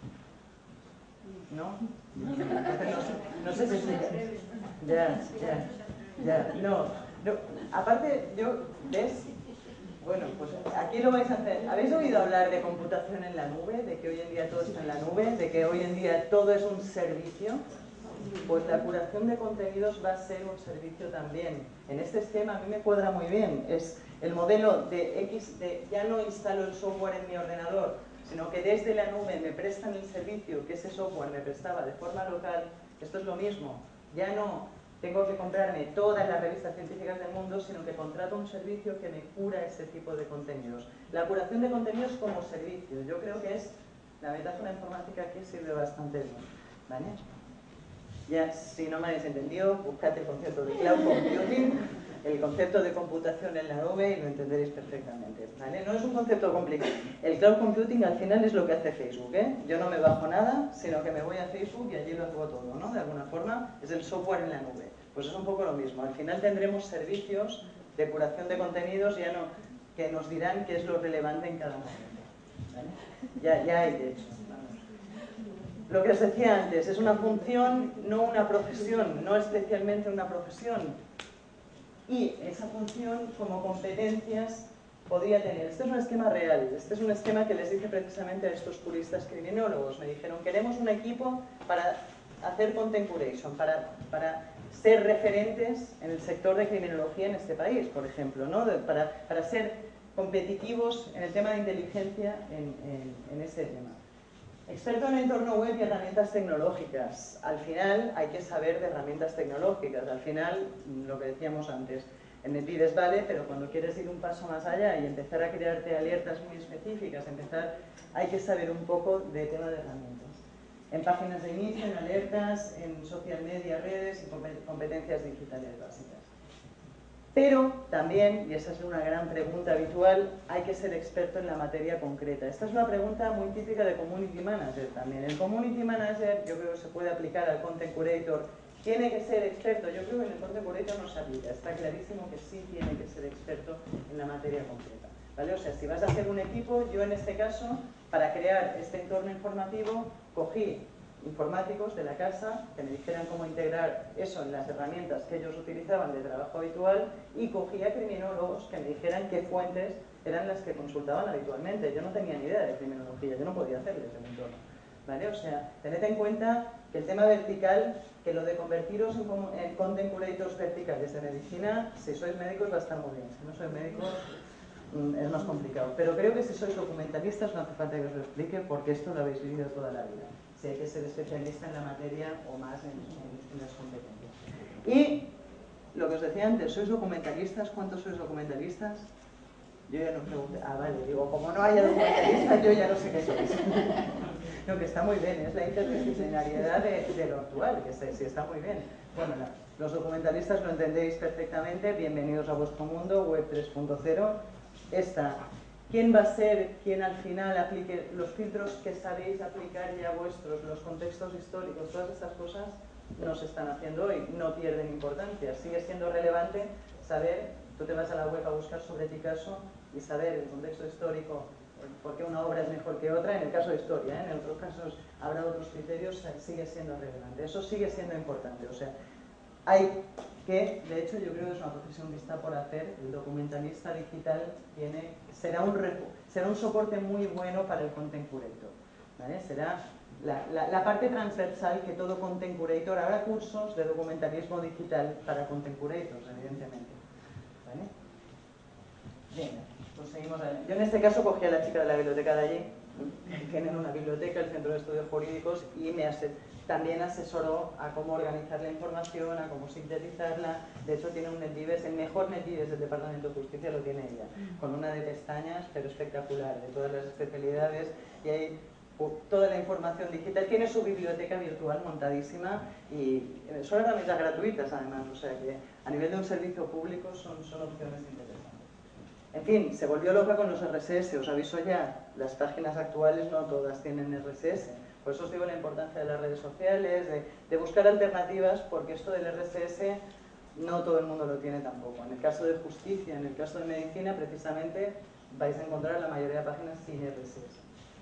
¿No? No sé, no sé si... Ya, ya. Ya, no, no, aparte, yo, ¿ves? Bueno, pues aquí lo vais a hacer. ¿Habéis oído hablar de computación en la nube? De que hoy en día todo está en la nube, de que hoy en día todo es un servicio. Pues la curación de contenidos va a ser un servicio también. En este esquema a mí me cuadra muy bien. Es el modelo de X, de ya no instalo el software en mi ordenador, sino que desde la nube me prestan el servicio que ese software me prestaba de forma local. Esto es lo mismo. Ya no tengo que comprarme todas las revistas científicas del mundo, sino que contrato un servicio que me cura ese tipo de contenidos. La curación de contenidos como servicio, yo creo que es, la metáfora informática aquí sirve bastante bien, ¿vale? Ya, si no me habéis entendido, buscad el concepto de cloud computing, el concepto de computación en la nube y lo entenderéis perfectamente, ¿vale? No es un concepto complicado. El cloud computing al final es lo que hace Facebook, ¿eh? Yo no me bajo nada, sino que me voy a Facebook y allí lo hago todo, ¿no? De alguna forma, es el software en la nube. Pues es un poco lo mismo. Al final tendremos servicios de curación de contenidos ya no, que nos dirán qué es lo relevante en cada momento, ¿vale? Ya, ya hay de hecho. Lo que os decía antes, es una función, no una profesión, no especialmente una profesión. Y esa función, como competencias, podría tener. Este es un esquema real, este es un esquema que les dije precisamente a estos puristas criminólogos. Me dijeron, queremos un equipo para hacer content curation, para, para ser referentes en el sector de criminología en este país, por ejemplo, ¿no? De, para, para ser competitivos en el tema de inteligencia en, en, en este tema. Experto en entorno web y herramientas tecnológicas. Al final hay que saber de herramientas tecnológicas. Al final, lo que decíamos antes, en NetBeans vale, pero cuando quieres ir un paso más allá y empezar a crearte alertas muy específicas, empezar, hay que saber un poco de tema de herramientas. En páginas de inicio, en alertas, en social media, redes y competencias digitales básicas. Pero también, y esa es una gran pregunta habitual, hay que ser experto en la materia concreta. Esta es una pregunta muy típica de Community Manager también. El Community Manager, yo creo que se puede aplicar al Content Curator. ¿Tiene que ser experto? Yo creo que en el Content Curator no se aplica. Está clarísimo que sí tiene que ser experto en la materia concreta, ¿vale? O sea, si vas a hacer un equipo, yo en este caso, para crear este entorno informativo, cogí informáticos de la casa que me dijeran cómo integrar eso en las herramientas que ellos utilizaban de trabajo habitual y cogía criminólogos que me dijeran qué fuentes eran las que consultaban habitualmente. Yo no tenía ni idea de criminología, yo no podía hacerles el entorno, ¿vale? O sea, tened en cuenta que el tema vertical, que lo de convertiros en, en content curators verticales de medicina, si sois médicos va a estar muy bien, si no sois médicos mm, es más complicado. Pero creo que si sois documentalistas no hace falta que os lo explique porque esto lo habéis vivido toda la vida. Si hay que ser especialista en la materia o más en, en, en las competencias. Y lo que os decía antes, ¿sois documentalistas? ¿Cuántos sois documentalistas? Yo ya no pregunté. Ah, vale, digo, como no haya documentalistas, yo ya no sé qué sois. No, que está muy bien, es la interdisciplinariedad de, de lo actual, que sí, sí está muy bien. Bueno, no, los documentalistas lo entendéis perfectamente, bienvenidos a vuestro mundo, web tres punto cero. Esta. ¿Quién va a ser quien al final aplique los filtros que sabéis aplicar ya vuestros, los contextos históricos, todas estas cosas no se están haciendo hoy, no pierden importancia. Sigue siendo relevante saber, tú te vas a la web a buscar sobre ti caso y saber el contexto histórico por qué una obra es mejor que otra, en el caso de historia, ¿eh? En otros casos habrá otros criterios, sigue siendo relevante. Eso sigue siendo importante. O sea, hay que, de hecho, yo creo que es una profesión que está por hacer. El documentalista digital tiene, será, un, será un soporte muy bueno para el content curator, ¿vale? Será la, la, la parte transversal que todo content curator, habrá cursos de documentalismo digital para content curators, evidentemente, ¿vale? Bien, pues seguimos adelante. Yo en este caso cogí a la chica de la biblioteca de allí, que tienen una biblioteca, el Centro de Estudios Jurídicos, y me hace, también asesoró a cómo organizar la información, a cómo sintetizarla. De hecho tiene un NetDives, el mejor NetDives del Departamento de Justicia lo tiene ella, con una de pestañas, pero espectacular, de todas las especialidades, y hay toda la información digital. Tiene su biblioteca virtual montadísima y son herramientas gratuitas además, o sea que a nivel de un servicio público son, son opciones interesantes. En fin, se volvió loca con los R S S, os aviso ya, las páginas actuales no todas tienen R S S, por eso os digo la importancia de las redes sociales, de, de buscar alternativas, porque esto del R S S no todo el mundo lo tiene tampoco. En el caso de justicia, en el caso de medicina, precisamente vais a encontrar la mayoría de páginas sin R S S.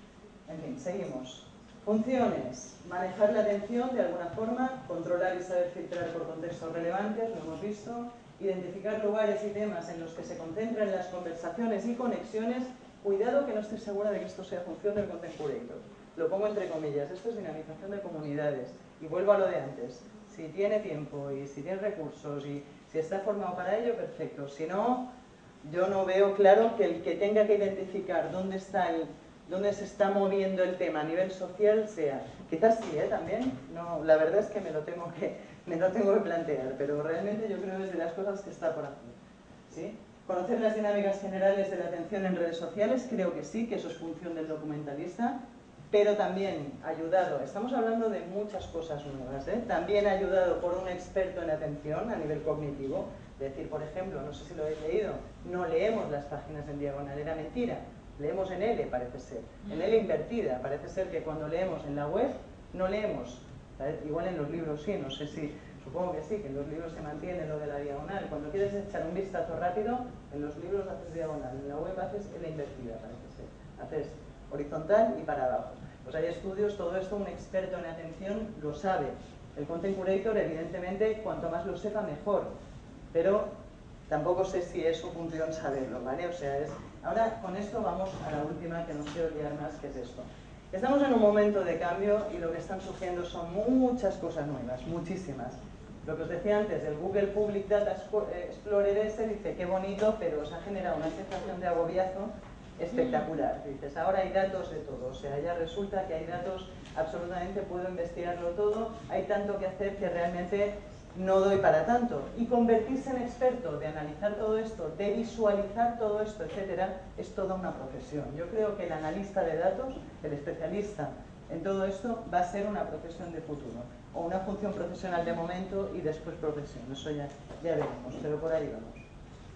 En fin, seguimos. Funciones. Manejar la atención de alguna forma, controlar y saber filtrar por contextos relevantes, lo hemos visto. Identificar lugares y temas en los que se concentran las conversaciones y conexiones. Cuidado que no estoy segura de que esto sea función del content curator. Lo pongo entre comillas, esto es dinamización de comunidades. Y vuelvo a lo de antes. Si tiene tiempo y si tiene recursos y si está formado para ello, perfecto. Si no, yo no veo claro que el que tenga que identificar dónde está el, dónde se está moviendo el tema a nivel social sea. Quizás sí, ¿eh? También. No, la verdad es que me lo tengo que... Me lo tengo que plantear, pero realmente yo creo que es de las cosas que está por hacer, ¿sí? Conocer las dinámicas generales de la atención en redes sociales, creo que sí, que eso es función del documentalista, pero también ayudado, estamos hablando de muchas cosas nuevas, ¿eh? También ayudado por un experto en atención a nivel cognitivo, es decir, por ejemplo, no sé si lo habéis leído, no leemos las páginas en diagonal, era mentira, leemos en L, parece ser, en L invertida, parece ser que cuando leemos en la web, no leemos. Igual en los libros sí, no sé si, supongo que sí, que en los libros se mantiene lo de la diagonal. Cuando quieres echar un vistazo rápido, en los libros haces diagonal, en la web haces L invertida, parece ser. Haces horizontal y para abajo. Pues hay estudios, todo esto un experto en atención lo sabe. El content curator, evidentemente, cuanto más lo sepa, mejor. Pero tampoco sé si es su función saberlo, ¿vale? O sea, es... Ahora con esto vamos a la última, que no quiero liar más, que es esto. Estamos en un momento de cambio y lo que están surgiendo son muchas cosas nuevas, muchísimas. Lo que os decía antes, el Google Public Data Explorer ese dice qué bonito, pero os ha generado una sensación de agobiazo espectacular. Dices, ahora hay datos de todo, o sea, ya resulta que hay datos, absolutamente puedo investigarlo todo, hay tanto que hacer que realmente no doy para tanto. Y convertirse en experto de analizar todo esto, de visualizar todo esto, etcétera, es toda una profesión. Yo creo que el analista de datos, el especialista en todo esto, va a ser una profesión de futuro. O una función profesional de momento y después profesión. Eso ya, ya veremos, pero por ahí vamos.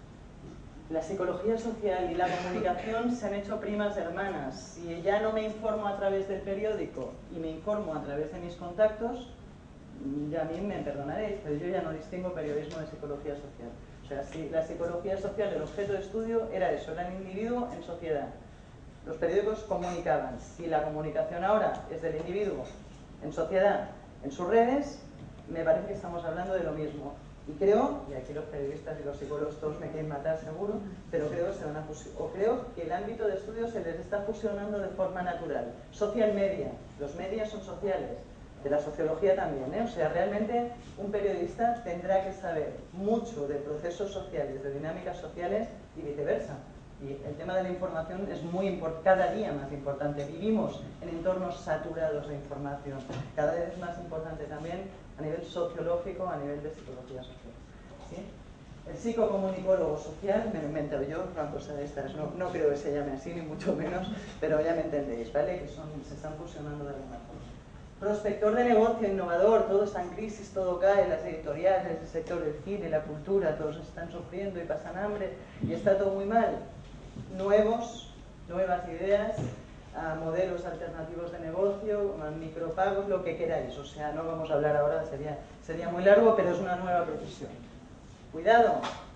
La psicología social y la comunicación se han hecho primas hermanas. Si ya no me informo a través del periódico y me informo a través de mis contactos, ya a mí me perdonaréis, pero yo ya no distingo periodismo de psicología social. O sea, si la psicología social, el objeto de estudio era eso, era el individuo en sociedad. Los periódicos comunicaban. Si la comunicación ahora es del individuo en sociedad, en sus redes, me parece que estamos hablando de lo mismo. Y creo, y aquí los periodistas y los psicólogos todos me quieren matar seguro, pero creo que, se van a o creo que el ámbito de estudio se les está fusionando de forma natural. Social media, los medios son sociales, de la sociología también, ¿eh? O sea, realmente un periodista tendrá que saber mucho de procesos sociales, de dinámicas sociales y viceversa. Y el tema de la información es muy importante, cada día más importante. Vivimos en entornos saturados de información, cada vez más importante también a nivel sociológico, a nivel de psicología social. ¿Sí? El psicocomunicólogo social, me lo he inventado yo, una cosa de estas, no, no creo que se llame así, ni mucho menos, pero ya me entendéis, ¿vale? Que son, se están fusionando de alguna forma. Prospector de negocio, innovador, todo está en crisis, todo cae, las editoriales, el sector del cine, la cultura, todos están sufriendo y pasan hambre y está todo muy mal. Nuevos, nuevas ideas, a modelos alternativos de negocio, micropagos, lo que queráis. O sea, no vamos a hablar ahora, sería, sería muy largo, pero es una nueva profesión. Cuidado,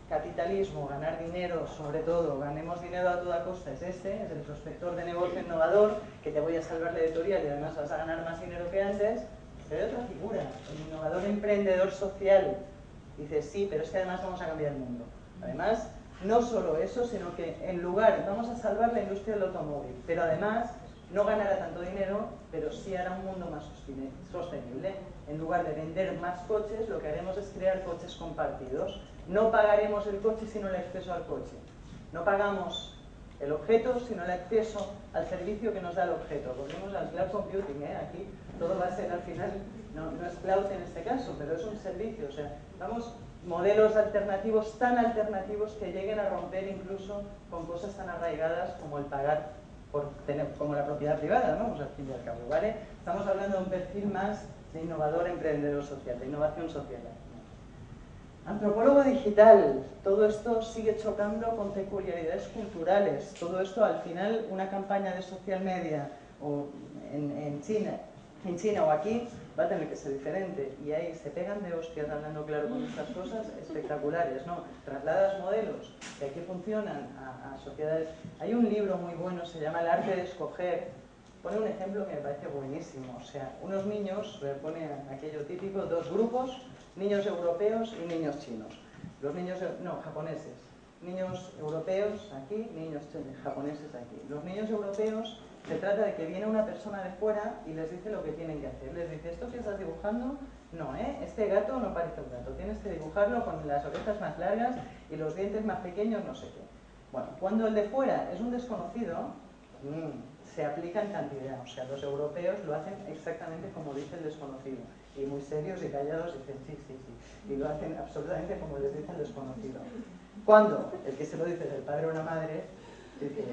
capitalismo, ganar dinero, sobre todo, ganemos dinero a toda costa, es este, es el prospector de negocio innovador, que te voy a salvar la editorial y además vas a ganar más dinero que antes, pero hay otra figura, el innovador emprendedor social. Dices, sí, pero es que además vamos a cambiar el mundo. Además, no solo eso, sino que en lugar, vamos a salvar la industria del automóvil, pero además no ganará tanto dinero, pero sí hará un mundo más sostenible. En lugar de vender más coches, lo que haremos es crear coches compartidos. No pagaremos el coche sino el acceso al coche. No pagamos el objeto sino el acceso al servicio que nos da el objeto. Volvemos al cloud computing, ¿eh? Aquí todo va a ser al final, no, no es cloud en este caso, pero es un servicio. O sea, vamos, modelos alternativos tan alternativos que lleguen a romper incluso con cosas tan arraigadas como el pagar por tener, como la propiedad privada, ¿no? O sea, al fin y al cabo, ¿vale? Estamos hablando de un perfil más de innovador emprendedor social, de innovación social. Antropólogo digital, todo esto sigue chocando con peculiaridades culturales. Todo esto, al final, una campaña de social media o en, en China, en China o aquí, va a tener que ser diferente. Y ahí se pegan de hostias hablando claro con estas cosas espectaculares, ¿no? Trasladas modelos que aquí funcionan a, a sociedades. Hay un libro muy bueno, se llama El arte de escoger. Pone un ejemplo que me parece buenísimo. O sea, unos niños, pone aquello típico, dos grupos, niños europeos y niños chinos. Los niños, no, japoneses. Niños europeos aquí, niños japoneses aquí. Los niños europeos, se trata de que viene una persona de fuera y les dice lo que tienen que hacer. Les dice, ¿esto que estás dibujando? No, ¿eh? Este gato no parece un gato. Tienes que dibujarlo con las orejas más largas y los dientes más pequeños, no sé qué. Bueno, cuando el de fuera es un desconocido, mmm, se aplica en cantidad. O sea, los europeos lo hacen exactamente como dice el desconocido. Y muy serios y callados dicen, sí, sí, sí. Y lo hacen absolutamente como les dice el desconocido. Cuando el que se lo dice es el padre o una madre, dice,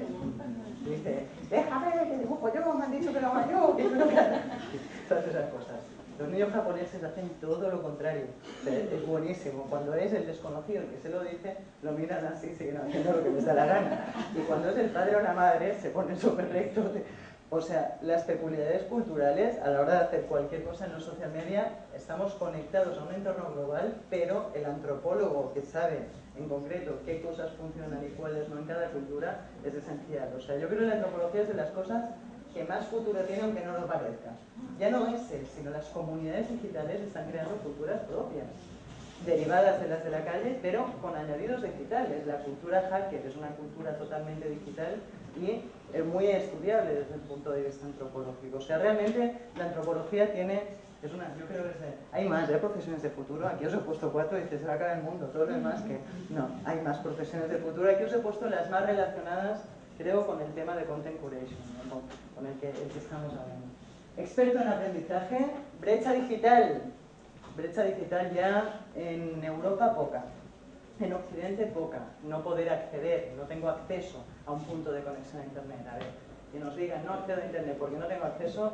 dice déjame que dibujo yo, me han dicho que lo haga yo, que yo no quiero. Todas esas cosas. Los niños japoneses hacen todo lo contrario. O sea, es buenísimo. Cuando es el desconocido el que se lo dice, lo miran así, siguen haciendo lo que les da la gana. Y cuando es el padre o la madre, se ponen súper rectos. O sea, las peculiaridades culturales, a la hora de hacer cualquier cosa en los social media, estamos conectados a un entorno global, pero el antropólogo que sabe en concreto qué cosas funcionan y cuáles no en cada cultura es esencial. O sea, yo creo que la antropología es de las cosas que más futuro tiene aunque no lo parezca. Ya no es él, sino las comunidades digitales están creando culturas propias, derivadas de las de la calle, pero con añadidos digitales. La cultura hacker es una cultura totalmente digital y es muy estudiable desde el punto de vista antropológico. O sea, realmente la antropología tiene, es una, yo creo que es, hay más ¿eh? profesiones de futuro. Aquí os he puesto cuatro y dice, se va a acabar el mundo, todo lo demás que no, hay más profesiones de futuro. Aquí os he puesto las más relacionadas, creo, con el tema de content curation, ¿no? con, con el, que, el que estamos hablando. Experto en aprendizaje, brecha digital. Brecha digital ya en Europa poca, en Occidente poca, no poder acceder, no tengo acceso a un punto de conexión a Internet. A ver, que nos digan, no accedo a Internet porque no tengo acceso,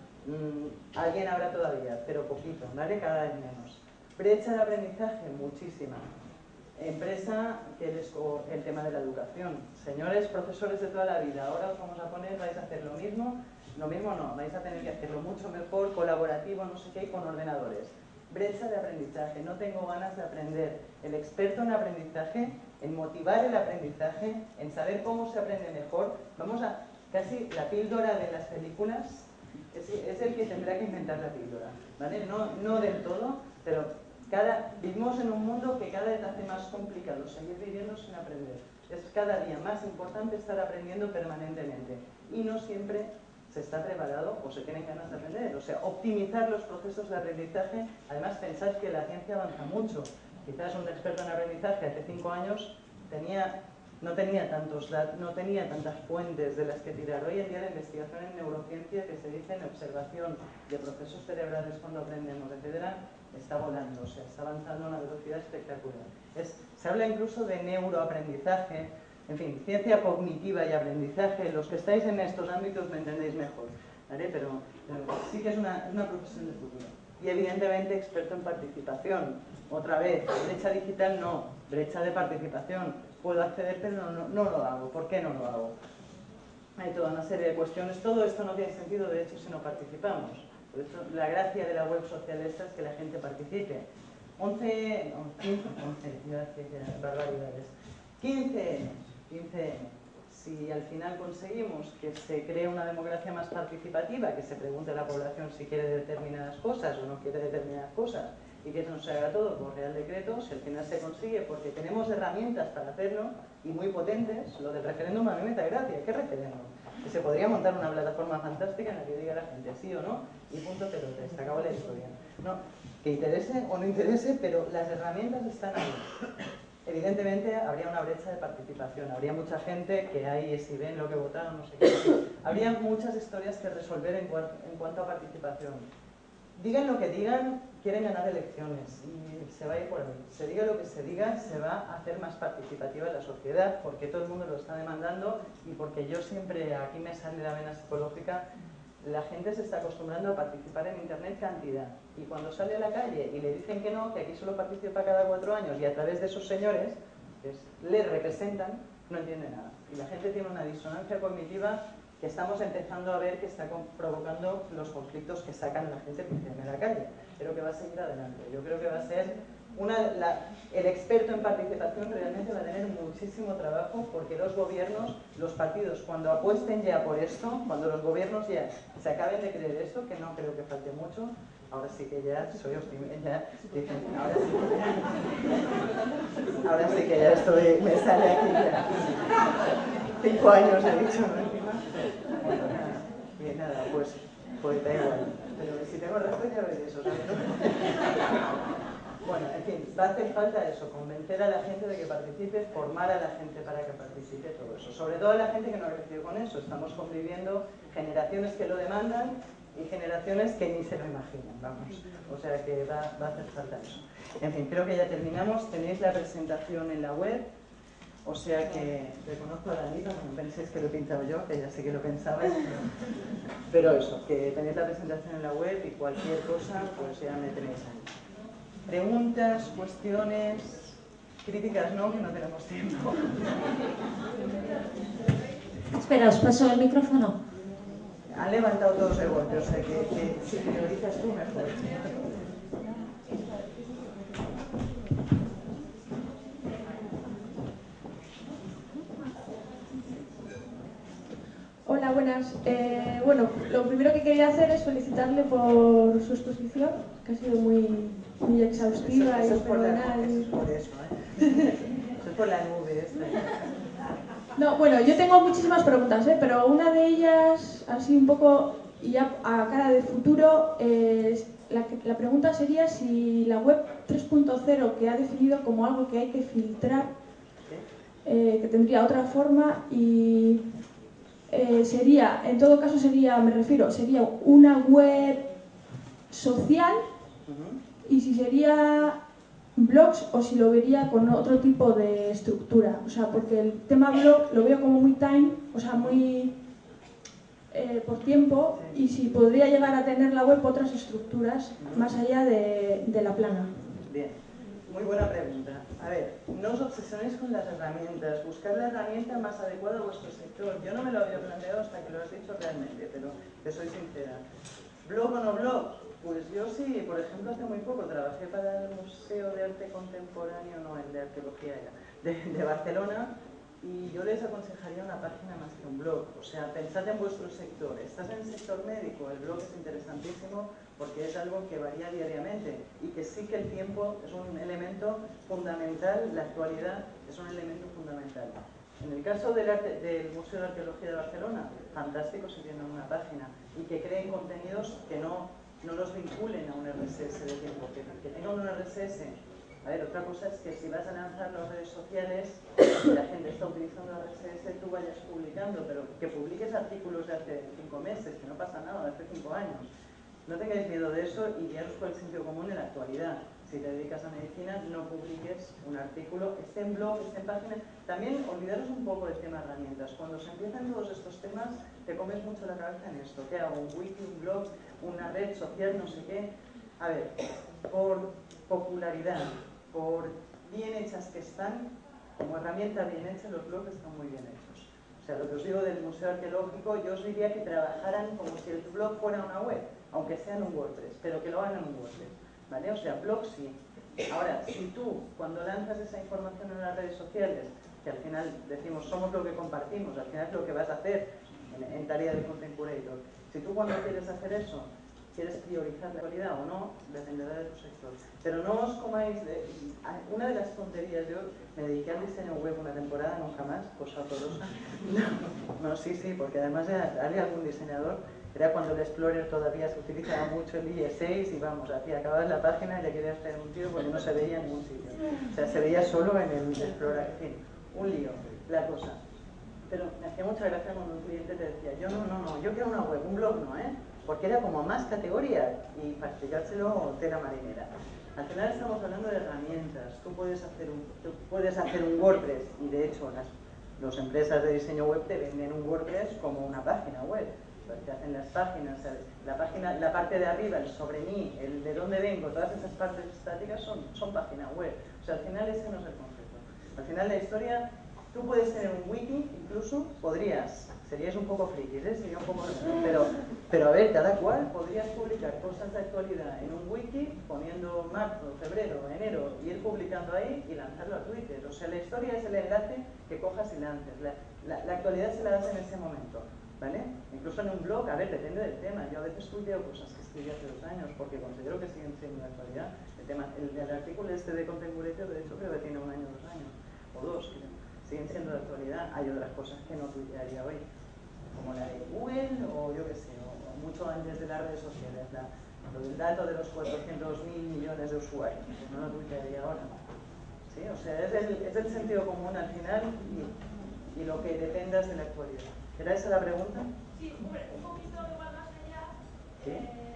mmm, alguien habrá todavía, pero poquito, ¿vale? Cada vez menos. Brecha de aprendizaje, muchísima. Empresa, que les, el tema de la educación. Señores profesores de toda la vida, ahora os vamos a poner, vais a hacer lo mismo, lo mismo no, vais a tener que hacerlo mucho mejor, colaborativo, no sé qué, y con ordenadores. Brecha de aprendizaje, no tengo ganas de aprender. El experto en aprendizaje, en motivar el aprendizaje, en saber cómo se aprende mejor, vamos a, casi la píldora de las películas, es, es el que tendrá que inventar la píldora, ¿vale? No, no del todo, pero cada, vivimos en un mundo que cada vez hace más complicado seguir viviendo sin aprender. Es cada día más importante estar aprendiendo permanentemente y no siempre se está preparado o se tienen ganas de aprender. O sea, optimizar los procesos de aprendizaje. Además, pensad que la ciencia avanza mucho. Quizás un experto en aprendizaje hace cinco años tenía, no, tenía tantos, no tenía tantas fuentes de las que tirar. Hoy en día la investigación en neurociencia, que se dice en observación de procesos cerebrales cuando aprendemos, etcétera, está volando. O sea, está avanzando a una velocidad espectacular. Es, se habla incluso de neuroaprendizaje. En fin, ciencia cognitiva y aprendizaje, los que estáis en estos ámbitos me entendéis mejor, ¿vale? Pero, pero sí que es una, una profesión de futuro. Y evidentemente experto en participación. Otra vez, brecha digital no, brecha de participación. Puedo acceder pero no, no, no lo hago. ¿Por qué no lo hago? Hay toda una serie de cuestiones. Todo esto no tiene sentido, de hecho, si no participamos. Por eso la gracia de la web social esta es que la gente participe. once, no, quince, once, iba a decir barbaridades. quince ene, quince ene. Si al final conseguimos que se cree una democracia más participativa, que se pregunte a la población si quiere determinadas cosas o no quiere determinadas cosas, y que eso no se haga todo por Real Decreto, si al final se consigue, porque tenemos herramientas para hacerlo, y muy potentes, lo del referéndum a mí me da gracia. ¿Qué referéndum? Que se podría montar una plataforma fantástica en la que diga la gente sí o no, y punto pelota, se acabó la historia. No, que interese o no interese, pero las herramientas están ahí. Evidentemente habría una brecha de participación, habría mucha gente que ahí si ven lo que votaron, no sé qué. Habría muchas historias que resolver en, cuanto, en cuanto a participación. Digan lo que digan, quieren ganar elecciones y se va a ir por ahí. Se diga lo que se diga, se va a hacer más participativa la sociedad porque todo el mundo lo está demandando y porque yo siempre, aquí me sale la vena psicológica, la gente se está acostumbrando a participar en internet cantidad y cuando sale a la calle y le dicen que no, que aquí solo participa cada cuatro años y a través de esos señores pues, le representan, no entiende nada. Y la gente tiene una disonancia cognitiva que estamos empezando a ver que está provocando los conflictos que sacan la gente en la calle, pero que va a seguir adelante. Yo creo que va a ser una, la, el experto en participación realmente va a tener muchísimo trabajo porque los gobiernos, los partidos, cuando apuesten ya por esto, cuando los gobiernos ya se acaben de creer esto, que no creo que falte mucho, ahora sí que ya soy optimista, ya dicen, ahora sí que ya, ahora sí que ya estoy, me sale aquí ya. Cinco años he dicho, ¿no? Bueno, nada, y nada, pues, pues da igual. Pero si tengo razón ya veréis eso, ¿sabes? Bueno, en fin, va a hacer falta eso, convencer a la gente de que participe, formar a la gente para que participe, todo eso. Sobre todo a la gente que no ha crecido con eso. Estamos conviviendo generaciones que lo demandan y generaciones que ni se lo imaginan, vamos. O sea que va, va a hacer falta eso. En fin, creo que ya terminamos. Tenéis la presentación en la web. O sea que reconozco a Danita, no penséis que lo he pintado yo, que ya sé que lo pensabais, pero, pero eso, que tenéis la presentación en la web y cualquier cosa, pues ya me tenéis ahí. Preguntas, cuestiones, críticas no, que no tenemos tiempo. Espera, os paso el micrófono. Han levantado todos de golpe, o sea que, que si priorizas tú mejor. Hola, buenas. Eh, bueno, lo primero que quería hacer es felicitarle por su exposición, que ha sido muy, muy exhaustiva eso, eso y es por la, fenomenal. eso es por eso, ¿eh? Eso es por la nube esta. No, bueno, yo tengo muchísimas preguntas, ¿eh? Pero una de ellas, así un poco, y ya a cara de futuro, eh, la, la pregunta sería si la web tres punto cero, que ha definido como algo que hay que filtrar, eh, que tendría otra forma y... Eh, sería, en todo caso sería, me refiero, sería una web social y si sería blogs o si lo vería con otro tipo de estructura, o sea, porque el tema blog lo veo como muy time, o sea, muy eh, por tiempo y si podría llegar a tener la web otras estructuras más allá de, de la plana. Bien. Muy buena pregunta. A ver, no os obsesionéis con las herramientas, buscad la herramienta más adecuada a vuestro sector. Yo no me lo había planteado hasta que lo has dicho realmente, pero te soy sincera. ¿Blog o no blog? Pues yo sí, por ejemplo, hace muy poco trabajé para el Museo de Arte Contemporáneo, no, el de Arqueología ya, de, de Barcelona, y yo les aconsejaría una página más que un blog. O sea, pensad en vuestro sector. ¿Estás en el sector médico? El blog es interesantísimo porque es algo que varía diariamente y que sí que el tiempo es un elemento fundamental, la actualidad es un elemento fundamental. En el caso del, arte, del Museo de Arqueología de Barcelona, fantástico si tienen una página y que creen contenidos que no, no los vinculen a un R S S de tiempo, que, que tengan un R S S. A ver, otra cosa es que si vas a lanzar las redes sociales y la gente está utilizando R S S, tú vayas publicando, pero que publiques artículos de hace cinco meses, que no pasa nada, de hace cinco años. No tengáis miedo de eso y guiaros por el sentido común en la actualidad. Si te dedicas a medicina, no publiques un artículo, esté en blog, esté en página. También olvidaros un poco del tema herramientas. Cuando se empiezan todos estos temas, te comes mucho la cabeza en esto. ¿Qué hago? ¿Un wiki, un blog, una red social, no sé qué? A ver, por popularidad, por bien hechas que están, como herramienta bien hecha, los blogs están muy bien hechos. O sea, lo que os digo del Museo Arqueológico, yo os diría que trabajaran como si el blog fuera una web, aunque sea en un WordPress, pero que lo hagan en un WordPress, ¿vale? O sea, blog sí, Ahora, si tú, cuando lanzas esa información en las redes sociales, que al final decimos somos lo que compartimos, al final es lo que vas a hacer en, en tarea de content curator, si tú cuando quieres hacer eso, quieres priorizar la actualidad o no, dependerá de tu sector. Pero no os comáis de... Una de las tonterías, yo me dediqué al diseño web una temporada, nunca más, cosa horrorosa. No, no, sí, sí, porque además hay algún diseñador, era cuando el Explorer todavía se utilizaba mucho el I E seis y vamos, aquí acabas la página y le querías hacer un tiro porque no se veía en ningún sitio. O sea, se veía solo en el Explorer, en fin, un lío, la cosa. Pero me hacía mucha gracia cuando un cliente te decía, yo no, no, no, yo quiero una web, un blog no, ¿eh? Porque era como más categoría y para explicárselo tela marinera. Al final estamos hablando de herramientas. Tú puedes hacer un, tú puedes hacer un WordPress y de hecho las las empresas de diseño web te venden un WordPress como una página web. Te hacen las páginas, la página, la parte de arriba, el sobre mí, el de dónde vengo, todas esas partes estáticas son, son página web. O sea, al final ese no es el concepto. Al final la historia, tú puedes tener un wiki, incluso podrías, serías un poco frikis, ¿eh? Sería un poco... Pero, pero a ver, cada cual podrías publicar cosas de actualidad en un wiki, poniendo marzo, febrero, enero, y ir publicando ahí y lanzarlo a Twitter. O sea, la historia es el enlace que cojas y lances. La, la, la actualidad se la das en ese momento, ¿vale? Incluso en un blog, a ver, depende del tema. Yo a veces tuiteo cosas que escribí hace dos años porque considero que siguen siendo de actualidad. El, tema, el, el artículo este de Content Curator, de hecho, creo que tiene un año, dos años, o dos, creo. Siguen siendo de actualidad. Hay otras cosas que no tuitearía hoy, como la de Google o yo qué sé, o, o mucho antes de las redes sociales, la, lo del dato de los cuatrocientos mil millones de usuarios, pues no lo tuitearía ahora. ¿Sí? O sea, es el, es el sentido común al final y, y lo que dependas de la actualidad. ¿Era esa la pregunta? Sí, hombre, un poquito igual más allá. ¿Sí? Eh,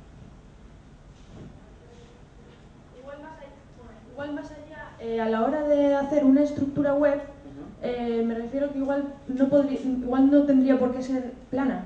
igual más allá, bueno, igual más allá eh, a la hora de hacer una estructura web, eh, me refiero que igual no, podría, igual no tendría por qué ser plana.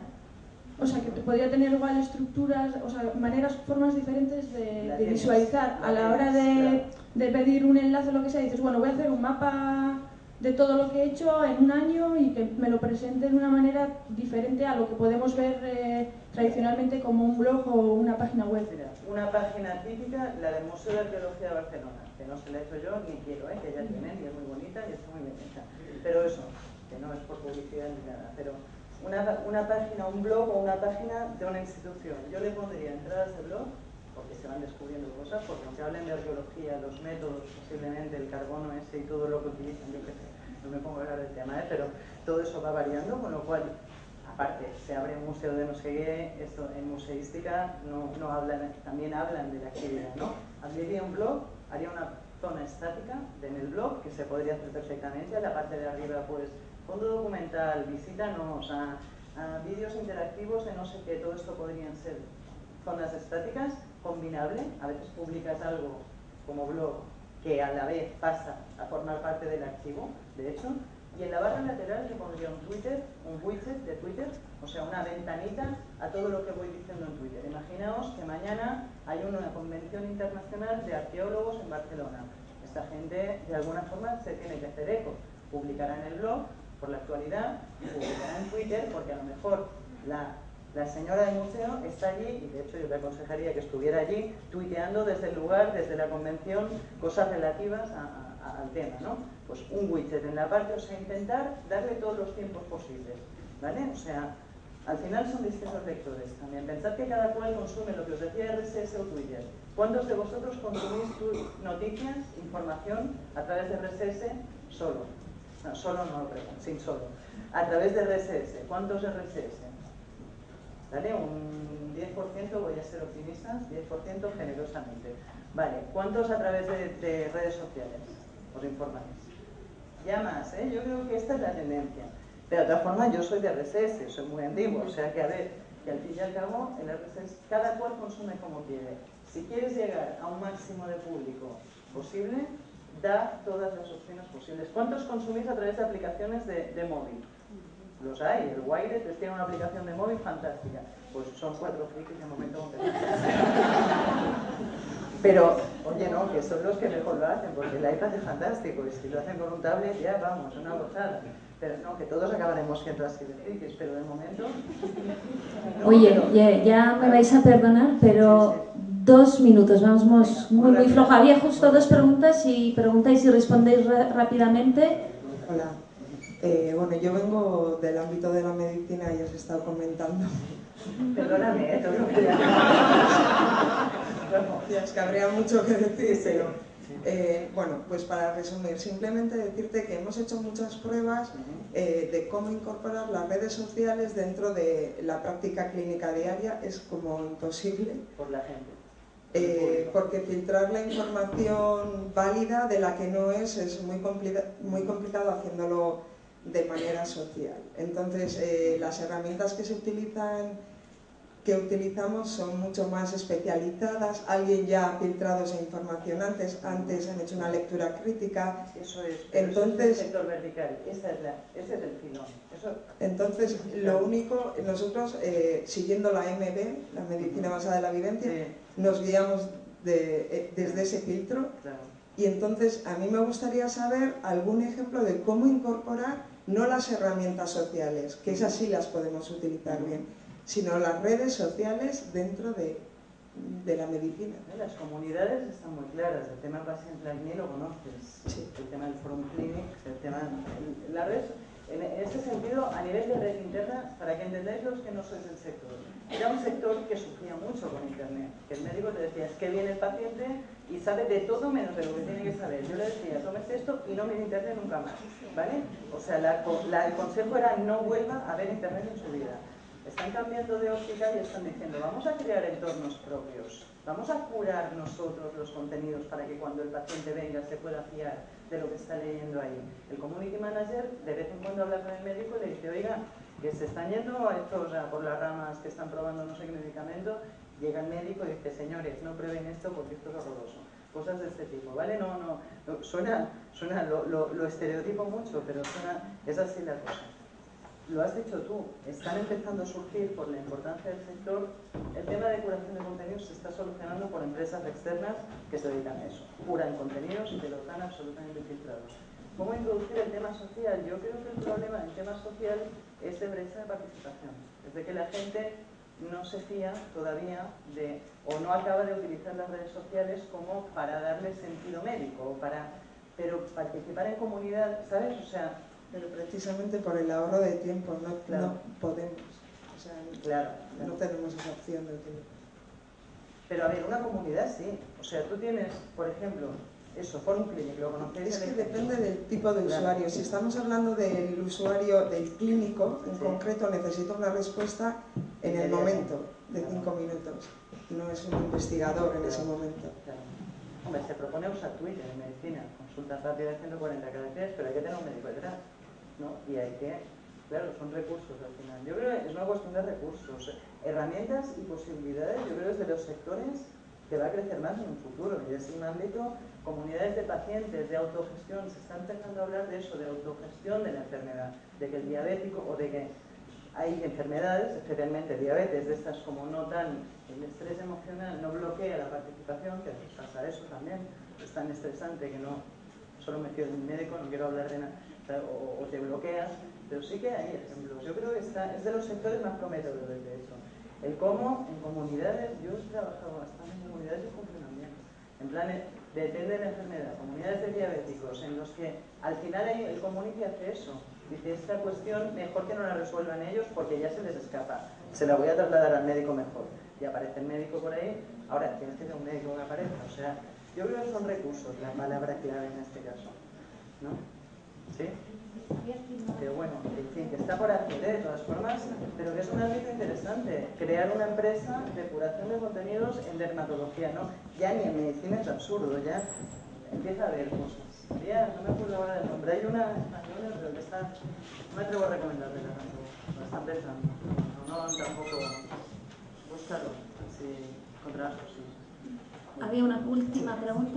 O sea, que podría tener igual estructuras, o sea, maneras, formas diferentes de, de visualizar. A la hora de, de pedir un enlace o lo que sea, dices, bueno, voy a hacer un mapa de todo lo que he hecho en un año y que me lo presente de una manera diferente a lo que podemos ver eh, tradicionalmente como un blog o una página web. Mira, una página típica, la del Museo de Arqueología de Barcelona, que no se la he hecho yo ni quiero, ¿eh? Que ya tienen y es muy bonita y está muy bien hecha. Pero eso, que no es por publicidad ni nada, pero una, una página, un blog o una página de una institución. Yo le pondría entradas de blog, porque se van descubriendo cosas, porque aunque hablen de arqueología, los métodos, posiblemente el carbono ese y todo lo que utilizan, yo qué sé, no me pongo a hablar del tema, ¿eh? Pero todo eso va variando, con lo cual, aparte, se abre un museo de no sé qué, esto en museística no, no hablan, también hablan de la actividad, ¿no? Abriría un blog, haría una zona estática en el blog, que se podría hacer perfectamente, a la parte de arriba, pues, fondo documental, visítanos, a, a vídeos interactivos de no sé qué, todo esto podrían ser zonas estáticas, combinable, a veces publicas algo como blog que a la vez pasa a formar parte del archivo, de hecho, y en la barra lateral le pondría un Twitter, un widget de Twitter, o sea, una ventanita a todo lo que voy diciendo en Twitter. Imaginaos que mañana hay una convención internacional de arqueólogos en Barcelona. Esta gente, de alguna forma, se tiene que hacer eco. Publicará en el blog, por la actualidad, y publicará en Twitter, porque a lo mejor la... La señora del museo está allí, y de hecho yo le aconsejaría que estuviera allí, tuiteando desde el lugar, desde la convención, cosas relativas a, a, al tema, ¿no? Pues un widget en la parte, o sea, intentar darle todos los tiempos posibles, ¿vale? O sea, al final son distintos lectores también. Pensad que cada cual consume lo que os decía R S S o Twitter. ¿Cuántos de vosotros consumís noticias, información, a través de R S S solo? No, solo no lo pregunto, sin solo. A través de R S S. ¿Cuántos R S S? ¿Vale? Un diez por ciento, voy a ser optimista, diez por ciento generosamente. Vale, ¿cuántos a través de, de redes sociales os informáis? Ya más, ¿eh? Yo creo que esta es la tendencia. Pero de todas formas, yo soy de R S S, soy muy antiguo, o sea que a ver, que al fin y al cabo, el R S S, cada cual consume como quiere. Si quieres llegar a un máximo de público posible, da todas las opciones posibles. ¿Cuántos consumís a través de aplicaciones de, de móvil? Los hay, el Wired tiene una aplicación de móvil fantástica. Pues son cuatro frikis de momento. Pero, oye, no, que son los que mejor lo hacen, porque el iPad es fantástico, y si lo hacen con un tablet, ya vamos, una gozada. Pero no, que todos acabaremos siendo así de frikis, pero de momento... No, oye, pero... ya, ya me vais a perdonar, pero sí, sí. dos minutos, vamos muy, muy flojo. Había justo dos preguntas y preguntáis y respondéis rápidamente. Hola. Eh, bueno, yo vengo del ámbito de la medicina y os he estado comentando. Perdóname, ¿eh? Todo lo que ya es que habría mucho que decir, pero eh, bueno, pues para resumir, simplemente decirte que hemos hecho muchas pruebas eh, de cómo incorporar las redes sociales dentro de la práctica clínica diaria. Es como imposible. Por la gente. Eh, porque filtrar la información válida de la que no es es muy, complica muy complicado haciéndolo de manera social. Entonces, eh, las herramientas que se utilizan, que utilizamos son mucho más especializadas. Alguien ya ha filtrado esa información antes, antes han hecho una lectura crítica. Eso es. Entonces, eso es el sector vertical. Esa es la, ese es el filón. Eso, entonces, lo único, nosotros, eh, siguiendo la M B, la medicina basada en la vivencia, sí, nos guiamos de, eh, desde ese filtro. Claro. Y entonces, a mí me gustaría saber algún ejemplo de cómo incorporar no las herramientas sociales, que esas sí las podemos utilizar bien, sino las redes sociales dentro de, de la medicina. Las comunidades están muy claras, el tema paciente ni lo conoces, sí, el tema del forum clinic, el tema, el, la red, en, en este sentido, a nivel de red interna, para que entendáis los que no sois del sector, era un sector que sufría mucho con internet, que el médico te decía, es que viene el paciente y sabe de todo menos de lo que tiene que saber. Yo le decía, tómese esto y no mire internet nunca más, ¿vale? O sea, la, la, el consejo era no vuelva a ver internet en su vida. Están cambiando de óptica y están diciendo, vamos a crear entornos propios, vamos a curar nosotros los contenidos para que cuando el paciente venga se pueda fiar de lo que está leyendo ahí. El community manager de vez en cuando habla con el médico y le dice, oiga, que se están yendo a estos, o sea, por las ramas que están probando no sé qué medicamento, llega el médico y dice, señores, no prueben esto porque esto es horroroso. Cosas de este tipo, ¿vale? No, no, no suena, suena lo, lo, lo estereotipo mucho, pero suena, es así la cosa. Lo has dicho tú, están empezando a surgir por la importancia del sector. El tema de curación de contenidos se está solucionando por empresas externas que se dedican a eso. Curan contenidos y te los dan absolutamente filtrados. ¿Cómo introducir el tema social? Yo creo que el problema del tema social es de brecha de participación. Es de que la gente no se fía todavía de, o no acaba de utilizar las redes sociales como para darle sentido médico, o para, pero participar en comunidad, ¿sabes? O sea, pero precisamente por el ahorro de tiempo no, claro, no podemos, o sea, claro, claro. no tenemos esa opción de utilizar. Pero a ver, una comunidad sí, o sea, tú tienes, por ejemplo, eso, forum clinic, ¿lo conocéis? Es que depende del tipo de claro. usuario. Si estamos hablando del usuario, del clínico, en sí. concreto necesito una respuesta en el momento, de cinco minutos. No es un investigador en ese momento. Claro. Hombre, se propone usar Twitter en medicina, consultas rápidas de ciento cuarenta caracteres, pero hay que tener un médico detrás, ¿no? Y hay que, claro, son recursos al final. Yo creo que es una cuestión de recursos, herramientas y posibilidades. Yo creo que es de los sectores que va a crecer más en un futuro, y es un ámbito, comunidades de pacientes, de autogestión, se está empezando a hablar de eso, de autogestión de la enfermedad, de que el diabético, o de que hay enfermedades, especialmente diabetes, de estas como no tan, el estrés emocional no bloquea la participación, que pasa eso también, es tan estresante que no, solo me fío de un médico, no quiero hablar de nada, o, o te bloqueas, pero sí que hay ejemplos. Yo creo que está, es de los sectores más prometedores de eso. El cómo, en comunidades, yo he trabajado bastante en comunidades y funcionan bien. En plan, depende de la enfermedad, comunidades de diabéticos, en los que al final hay, el community hace eso. Dice, esta cuestión mejor que no la resuelvan ellos porque ya se les escapa. Se la voy a trasladar al médico mejor. Y aparece el médico por ahí, ahora tienes que tener un médico que aparezca. O sea, yo creo que son recursos, la palabra clave en este caso. ¿No? ¿Sí? Pero bueno, en fin, que está por hacer, ¿eh? De todas formas, pero que es un ámbito interesante. Crear una empresa de curación de contenidos en dermatología, ¿no? Ya ni en medicina es absurdo, ya empieza a haber cosas. Ya, no me acuerdo ahora del nombre, hay una española, pero que está, no me atrevo a recomendarla tampoco, lo está empezando. No, no, tampoco, búscalo, si encontrarás cosas. ¿Había una última pregunta?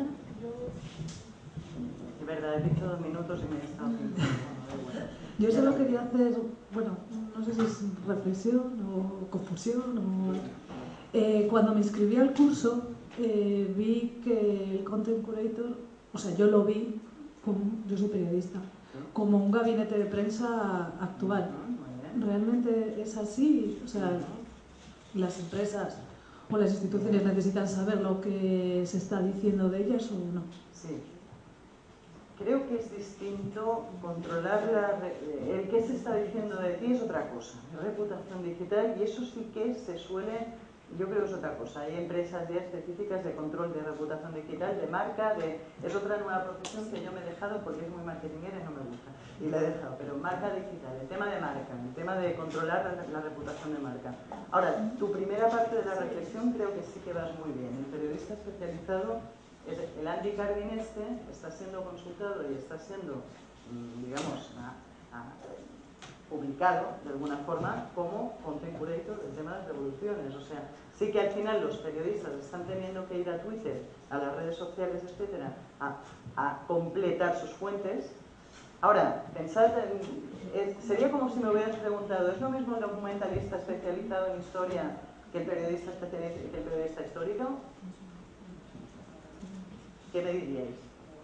Es verdad, he dicho dos minutos y me he estado pensando. Yo solo quería hacer, bueno, no sé si es reflexión o confusión o... Eh, cuando me inscribí al curso, eh, vi que el Content Curator, o sea, yo lo vi, como, yo soy periodista, como un gabinete de prensa actual. ¿Realmente es así? O sea, las empresas pues las instituciones necesitan saber lo que se está diciendo de ellas o no. Sí. Creo que es distinto controlar la, el que se está diciendo de ti es otra cosa, reputación digital, y eso sí que se suele, yo creo que es otra cosa. Hay empresas ya específicas de control de reputación digital, de marca, de, es otra nueva profesión que yo me he dejado porque es muy marketingera y no me gusta, y la he dejado, pero marca digital, el tema de marca, el tema de controlar la, la reputación de marca. Ahora, tu primera parte de la reflexión creo que sí que vas muy bien. El periodista especializado, el Andy Cardin este, está siendo consultado y está siendo, digamos, a, a, publicado de alguna forma como content curator del tema de las revoluciones. O sea, sí que al final los periodistas están teniendo que ir a Twitter, a las redes sociales, etcétera, a, a completar sus fuentes. Ahora, pensad, en, eh, sería como si me hubieras preguntado, ¿es lo mismo un documentalista especializado en historia que el periodista, que el periodista histórico? ¿Qué me diríais?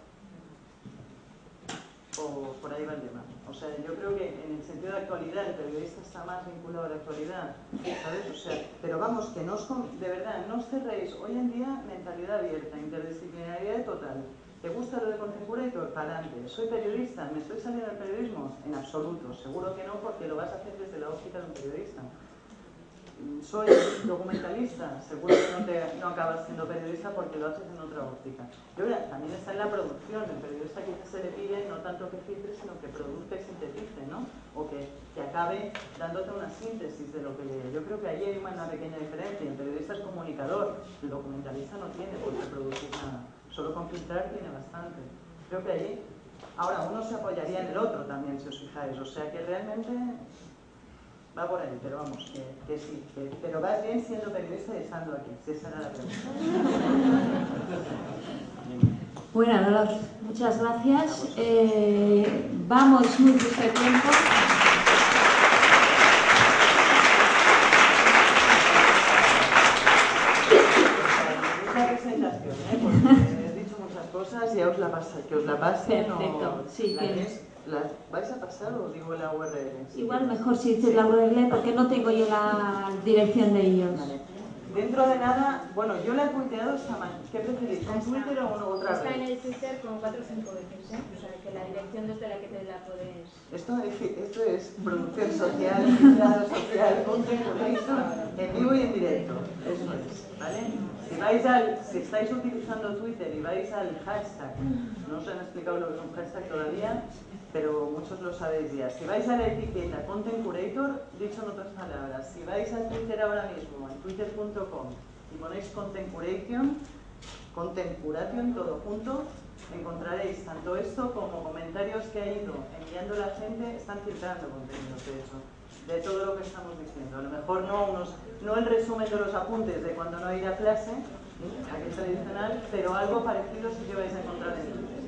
O por ahí va el tema. O sea, yo creo que en el sentido de actualidad el periodista está más vinculado a la actualidad, ¿sabes? O sea, pero vamos, que no os, de verdad, no os cerréis. Hoy en día, mentalidad abierta, interdisciplinariedad total. ¿Te gusta lo de content curator? Para adelante. ¿Soy periodista? ¿Me estoy saliendo del periodismo? En absoluto. Seguro que no, porque lo vas a hacer desde la óptica de un periodista. Soy documentalista, seguro que no, te, no acabas siendo periodista porque lo haces en otra óptica. Y ahora, también está en la producción, el periodista quizás se le pide no tanto que filtre, sino que produzca y sintetice, ¿no? O que, que acabe dándote una síntesis de lo que lee. Yo creo que ahí hay una pequeña diferencia. El periodista es comunicador, el documentalista no tiene por qué producir nada. Solo con filtrar tiene bastante. Creo que allí, ahora uno se apoyaría en el otro también, si os fijáis. O sea que realmente va por ahí, pero vamos, que, que sí. Que, pero vas bien siendo periodista y estando aquí, si esa era la pregunta. Bueno, Dolores, muchas gracias. Eh, vamos muy justo de tiempo. Mucha presentación, ¿eh? Porque he dicho muchas cosas, ya os la pasa, que os la pasen. Perfecto, o sí, la que es, la, ¿vais a pasar o digo la U R L? Si igual quieres. mejor si dices Sí. la U R L porque no tengo yo la dirección de ellos. Vale. Dentro de nada, bueno, yo la he tuiteado esta mañana. ¿Qué preferís, un Twitter o una otra Está en red? el Twitter como cuatro o cinco veces, ¿eh? O sea, que la dirección desde la que te la puedes... Esto es, esto es producción social, filtrado social, content creation, en vivo y en directo. Eso es, ¿vale? Si vais al, si estáis utilizando Twitter y vais al hashtag, no os han explicado lo que es un hashtag todavía, pero muchos lo sabéis ya. Si vais a la etiqueta Content Curator, dicho en otras palabras, si vais a Twitter ahora mismo, en twitter punto com, y ponéis Content Curation, Content Curation, todo junto, encontraréis tanto esto como comentarios que ha ido enviando la gente. Están filtrando contenidos, de hecho, de todo lo que estamos diciendo. A lo mejor no, unos, no el resumen de los apuntes de cuando no ir a clase, ¿eh? Aquí tradicional, pero algo parecido sí que vais a encontrar en Twitter.